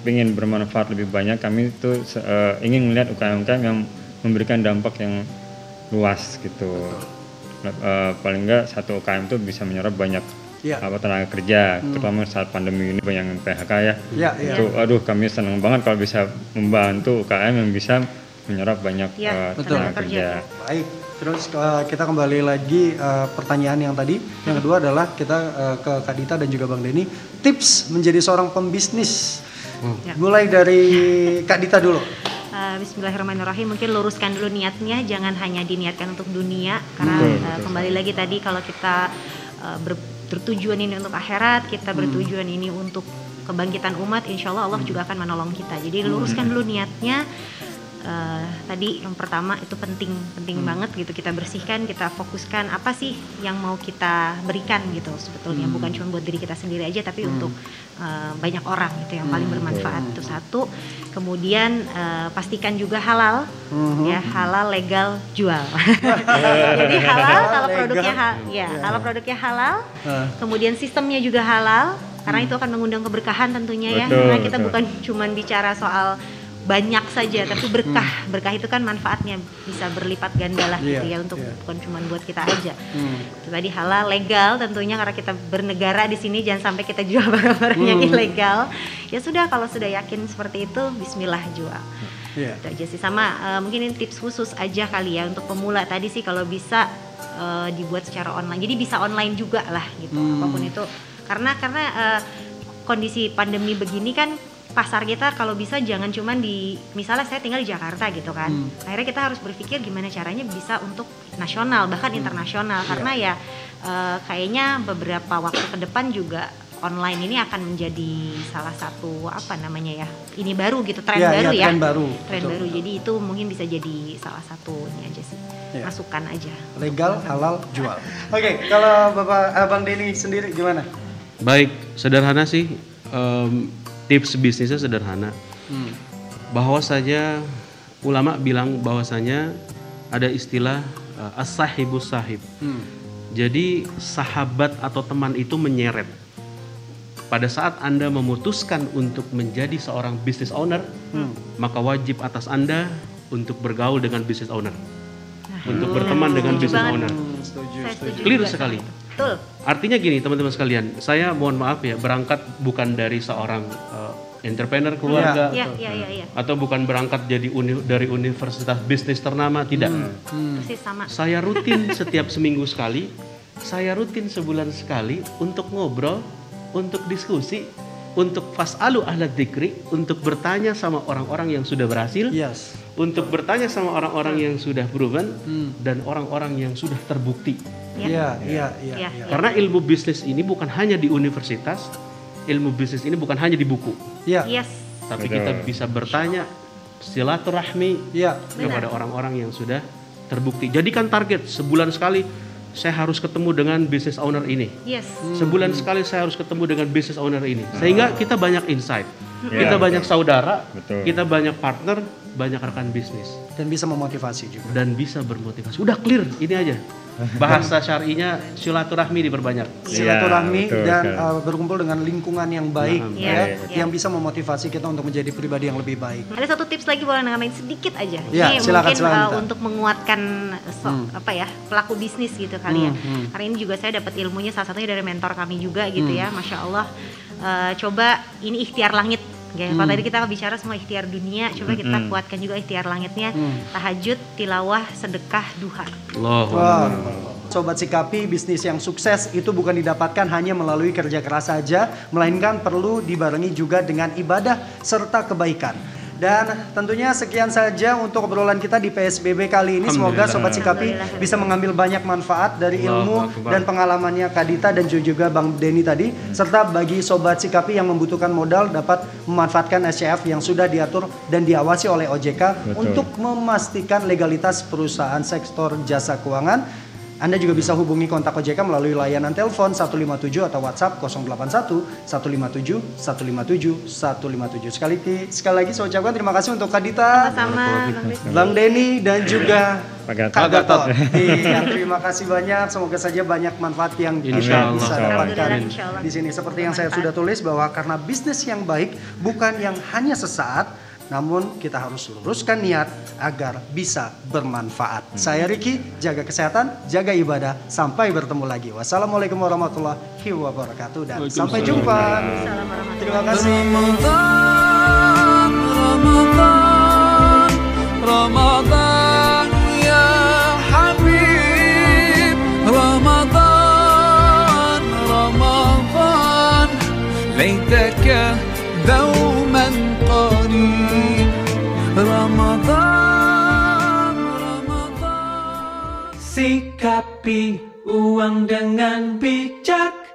ingin bermanfaat lebih banyak, kami itu uh, ingin melihat U K M U K M yang memberikan dampak yang luas gitu. Uh, paling enggak satu U K M itu bisa menyerap banyak ya. apa tenaga kerja, hmm. terutama saat pandemi ini banyak yang P H K ya. Ya, ya. Itu, aduh kami senang banget kalau bisa membantu U K M yang bisa menyerap banyak ya, uh, tenaga kerja. Baik, terus uh, kita kembali lagi uh, pertanyaan yang tadi. Yang kedua adalah kita uh, ke Kak Dita dan juga Bang Denny, tips menjadi seorang pembisnis. Hmm. Ya. Mulai dari Kak Dita dulu. Uh, Bismillahirrahmanirrahim. Mungkin luruskan dulu niatnya, jangan hanya diniatkan untuk dunia, karena betul, uh, betul. kembali lagi tadi kalau kita uh, ber, bertujuan ini untuk akhirat, kita hmm. bertujuan ini untuk kebangkitan umat, insya Allah Allah hmm. juga akan menolong kita. Jadi luruskan dulu niatnya. Uh, tadi yang pertama itu penting penting hmm. banget gitu, kita bersihkan, kita fokuskan apa sih yang mau kita berikan gitu sebetulnya, hmm. bukan cuma buat diri kita sendiri aja tapi hmm. untuk uh, banyak orang gitu yang hmm. paling bermanfaat. Itu satu. Kemudian uh, pastikan juga halal, hmm. ya halal, legal, jual. Jadi halal kalau produknya ha ya kalau produknya halal, uh. kemudian sistemnya juga halal, karena hmm. itu akan mengundang keberkahan tentunya ya. Betul, karena kita betul. bukan cuma bicara soal banyak saja, tapi berkah. Hmm. Berkah itu kan manfaatnya bisa berlipat ganda lah gitu yeah, ya, untuk yeah. bukan cuma buat kita aja. Hmm. Itu tadi halal, legal tentunya, karena kita bernegara di sini, jangan sampai kita jual barang-barang hmm. yang ilegal. Ya sudah, kalau sudah yakin seperti itu, bismillah jual. Yeah. Itu aja sih. Sama uh, mungkin ini tips khusus aja kali ya untuk pemula tadi sih, kalau bisa uh, dibuat secara online. Jadi bisa online juga lah gitu, hmm. apapun itu. Karena karena uh, kondisi pandemi begini kan, pasar kita kalau bisa jangan cuma di, misalnya saya tinggal di Jakarta gitu kan, hmm. akhirnya kita harus berpikir gimana caranya bisa untuk nasional bahkan hmm. internasional, karena yeah. ya uh, kayaknya beberapa waktu ke depan juga online ini akan menjadi salah satu apa namanya ya, ini baru gitu, tren yeah, baru yeah, ya, tren baru, tren baru. Jadi itu mungkin bisa jadi salah satunya aja sih, yeah. masukan aja. Legal, halal, jual. Oke, okay, kalau Bapak Abang Denny sendiri gimana? Baik, sederhana sih. Um, Tips bisnisnya sederhana, hmm. bahwasanya ulama bilang bahwasanya ada istilah uh, as-sahibus sahib. Hmm. Jadi sahabat atau teman itu menyeret. Pada saat Anda memutuskan untuk menjadi seorang business owner, hmm. maka wajib atas Anda untuk bergaul dengan business owner, nah, untuk hmm. berteman dengan business banget. owner. Hmm, setuju, setuju. Clear sekali. Betul. Artinya gini teman-teman sekalian, saya mohon maaf ya, berangkat bukan dari seorang uh, entrepreneur keluarga ya, atau, ya, ya, ya. atau bukan berangkat jadi uni, dari universitas bisnis ternama, tidak. Hmm. Hmm. Persis sama. Saya rutin setiap seminggu sekali, saya rutin sebulan sekali untuk ngobrol, untuk diskusi, untuk fas'alu ahla dzikri, untuk bertanya sama orang-orang yang sudah berhasil. Yes. Untuk bertanya sama orang-orang yang sudah proven hmm. dan orang-orang yang sudah terbukti. Iya, iya, iya. Karena ilmu bisnis ini bukan hanya di universitas, ilmu bisnis ini bukan hanya di buku. Iya. Yes. Tapi kita bisa bertanya, silaturahmi ya. kepada orang-orang yang sudah terbukti. Jadikan target sebulan sekali saya harus ketemu dengan business owner ini. Yes. Sebulan hmm. sekali saya harus ketemu dengan business owner ini. Sehingga kita banyak insight. Ya, kita betul. banyak saudara, betul. kita banyak partner, banyak rekan bisnis. Dan bisa memotivasi juga. Dan bisa bermotivasi. Udah clear, ini aja. Bahasa syar'inya silaturahmi diperbanyak. Silaturahmi ya, dan uh, berkumpul dengan lingkungan yang baik, nah, ya, ya, yang bisa memotivasi kita untuk menjadi pribadi yang lebih baik. Ada satu tips lagi, boleh nambahin sedikit aja. Ya, ini silakan, mungkin silakan, uh, untuk menguatkan so, hmm. apa ya pelaku bisnis gitu kali hmm, ya. Hmm. Karena ini juga saya dapat ilmunya salah satunya dari mentor kami juga gitu hmm. ya, masya Allah. Uh, coba ini ikhtiar langit. Ya, hmm. kalau tadi kita bicara semua ikhtiar dunia, coba kita hmm. kuatkan juga ikhtiar langitnya, hmm. tahajud, tilawah, sedekah, duha. Wow. Wow. Sobat Sikapi, bisnis yang sukses itu bukan didapatkan hanya melalui kerja keras saja, melainkan perlu dibarengi juga dengan ibadah serta kebaikan. Dan tentunya sekian saja untuk obrolan kita di P S B B kali ini. Semoga Sobat Sikapi bisa mengambil banyak manfaat dari ilmu dan pengalamannya Kak Dita dan juga Bang Denny tadi. Serta bagi Sobat Sikapi yang membutuhkan modal dapat memanfaatkan S C F yang sudah diatur dan diawasi oleh O J K. Betul. Untuk memastikan legalitas perusahaan sektor jasa keuangan. Anda juga bisa hubungi kontak O J K melalui layanan telepon satu lima tujuh atau WhatsApp nol delapan satu satu lima tujuh satu lima tujuh satu lima tujuh. Sekali sekali lagi saya ucapkan terima kasih untuk Kak Dita, sama-sama Bang Denny dan juga Pak Kak Gatot. Iya, terima kasih banyak. Semoga saja banyak manfaat yang kita Insya Allah. bisa Insya Allah. dapatkan Insya Allah. di sini. Seperti yang saya sudah tulis bahwa karena bisnis yang baik bukan yang hanya sesaat, namun kita harus luruskan niat agar bisa bermanfaat. Hmm. Saya Ricky, jaga kesehatan, jaga ibadah. Sampai bertemu lagi. Wassalamualaikum warahmatullahi wabarakatuh dan sampai jumpa. Terima kasih. Ramadan, Ramadan, Ramadan ya Habib. Ramadan, Ramadan, laitaka دوما قريب Ramadan, Ramadan. Sikapi uang dengan bijak.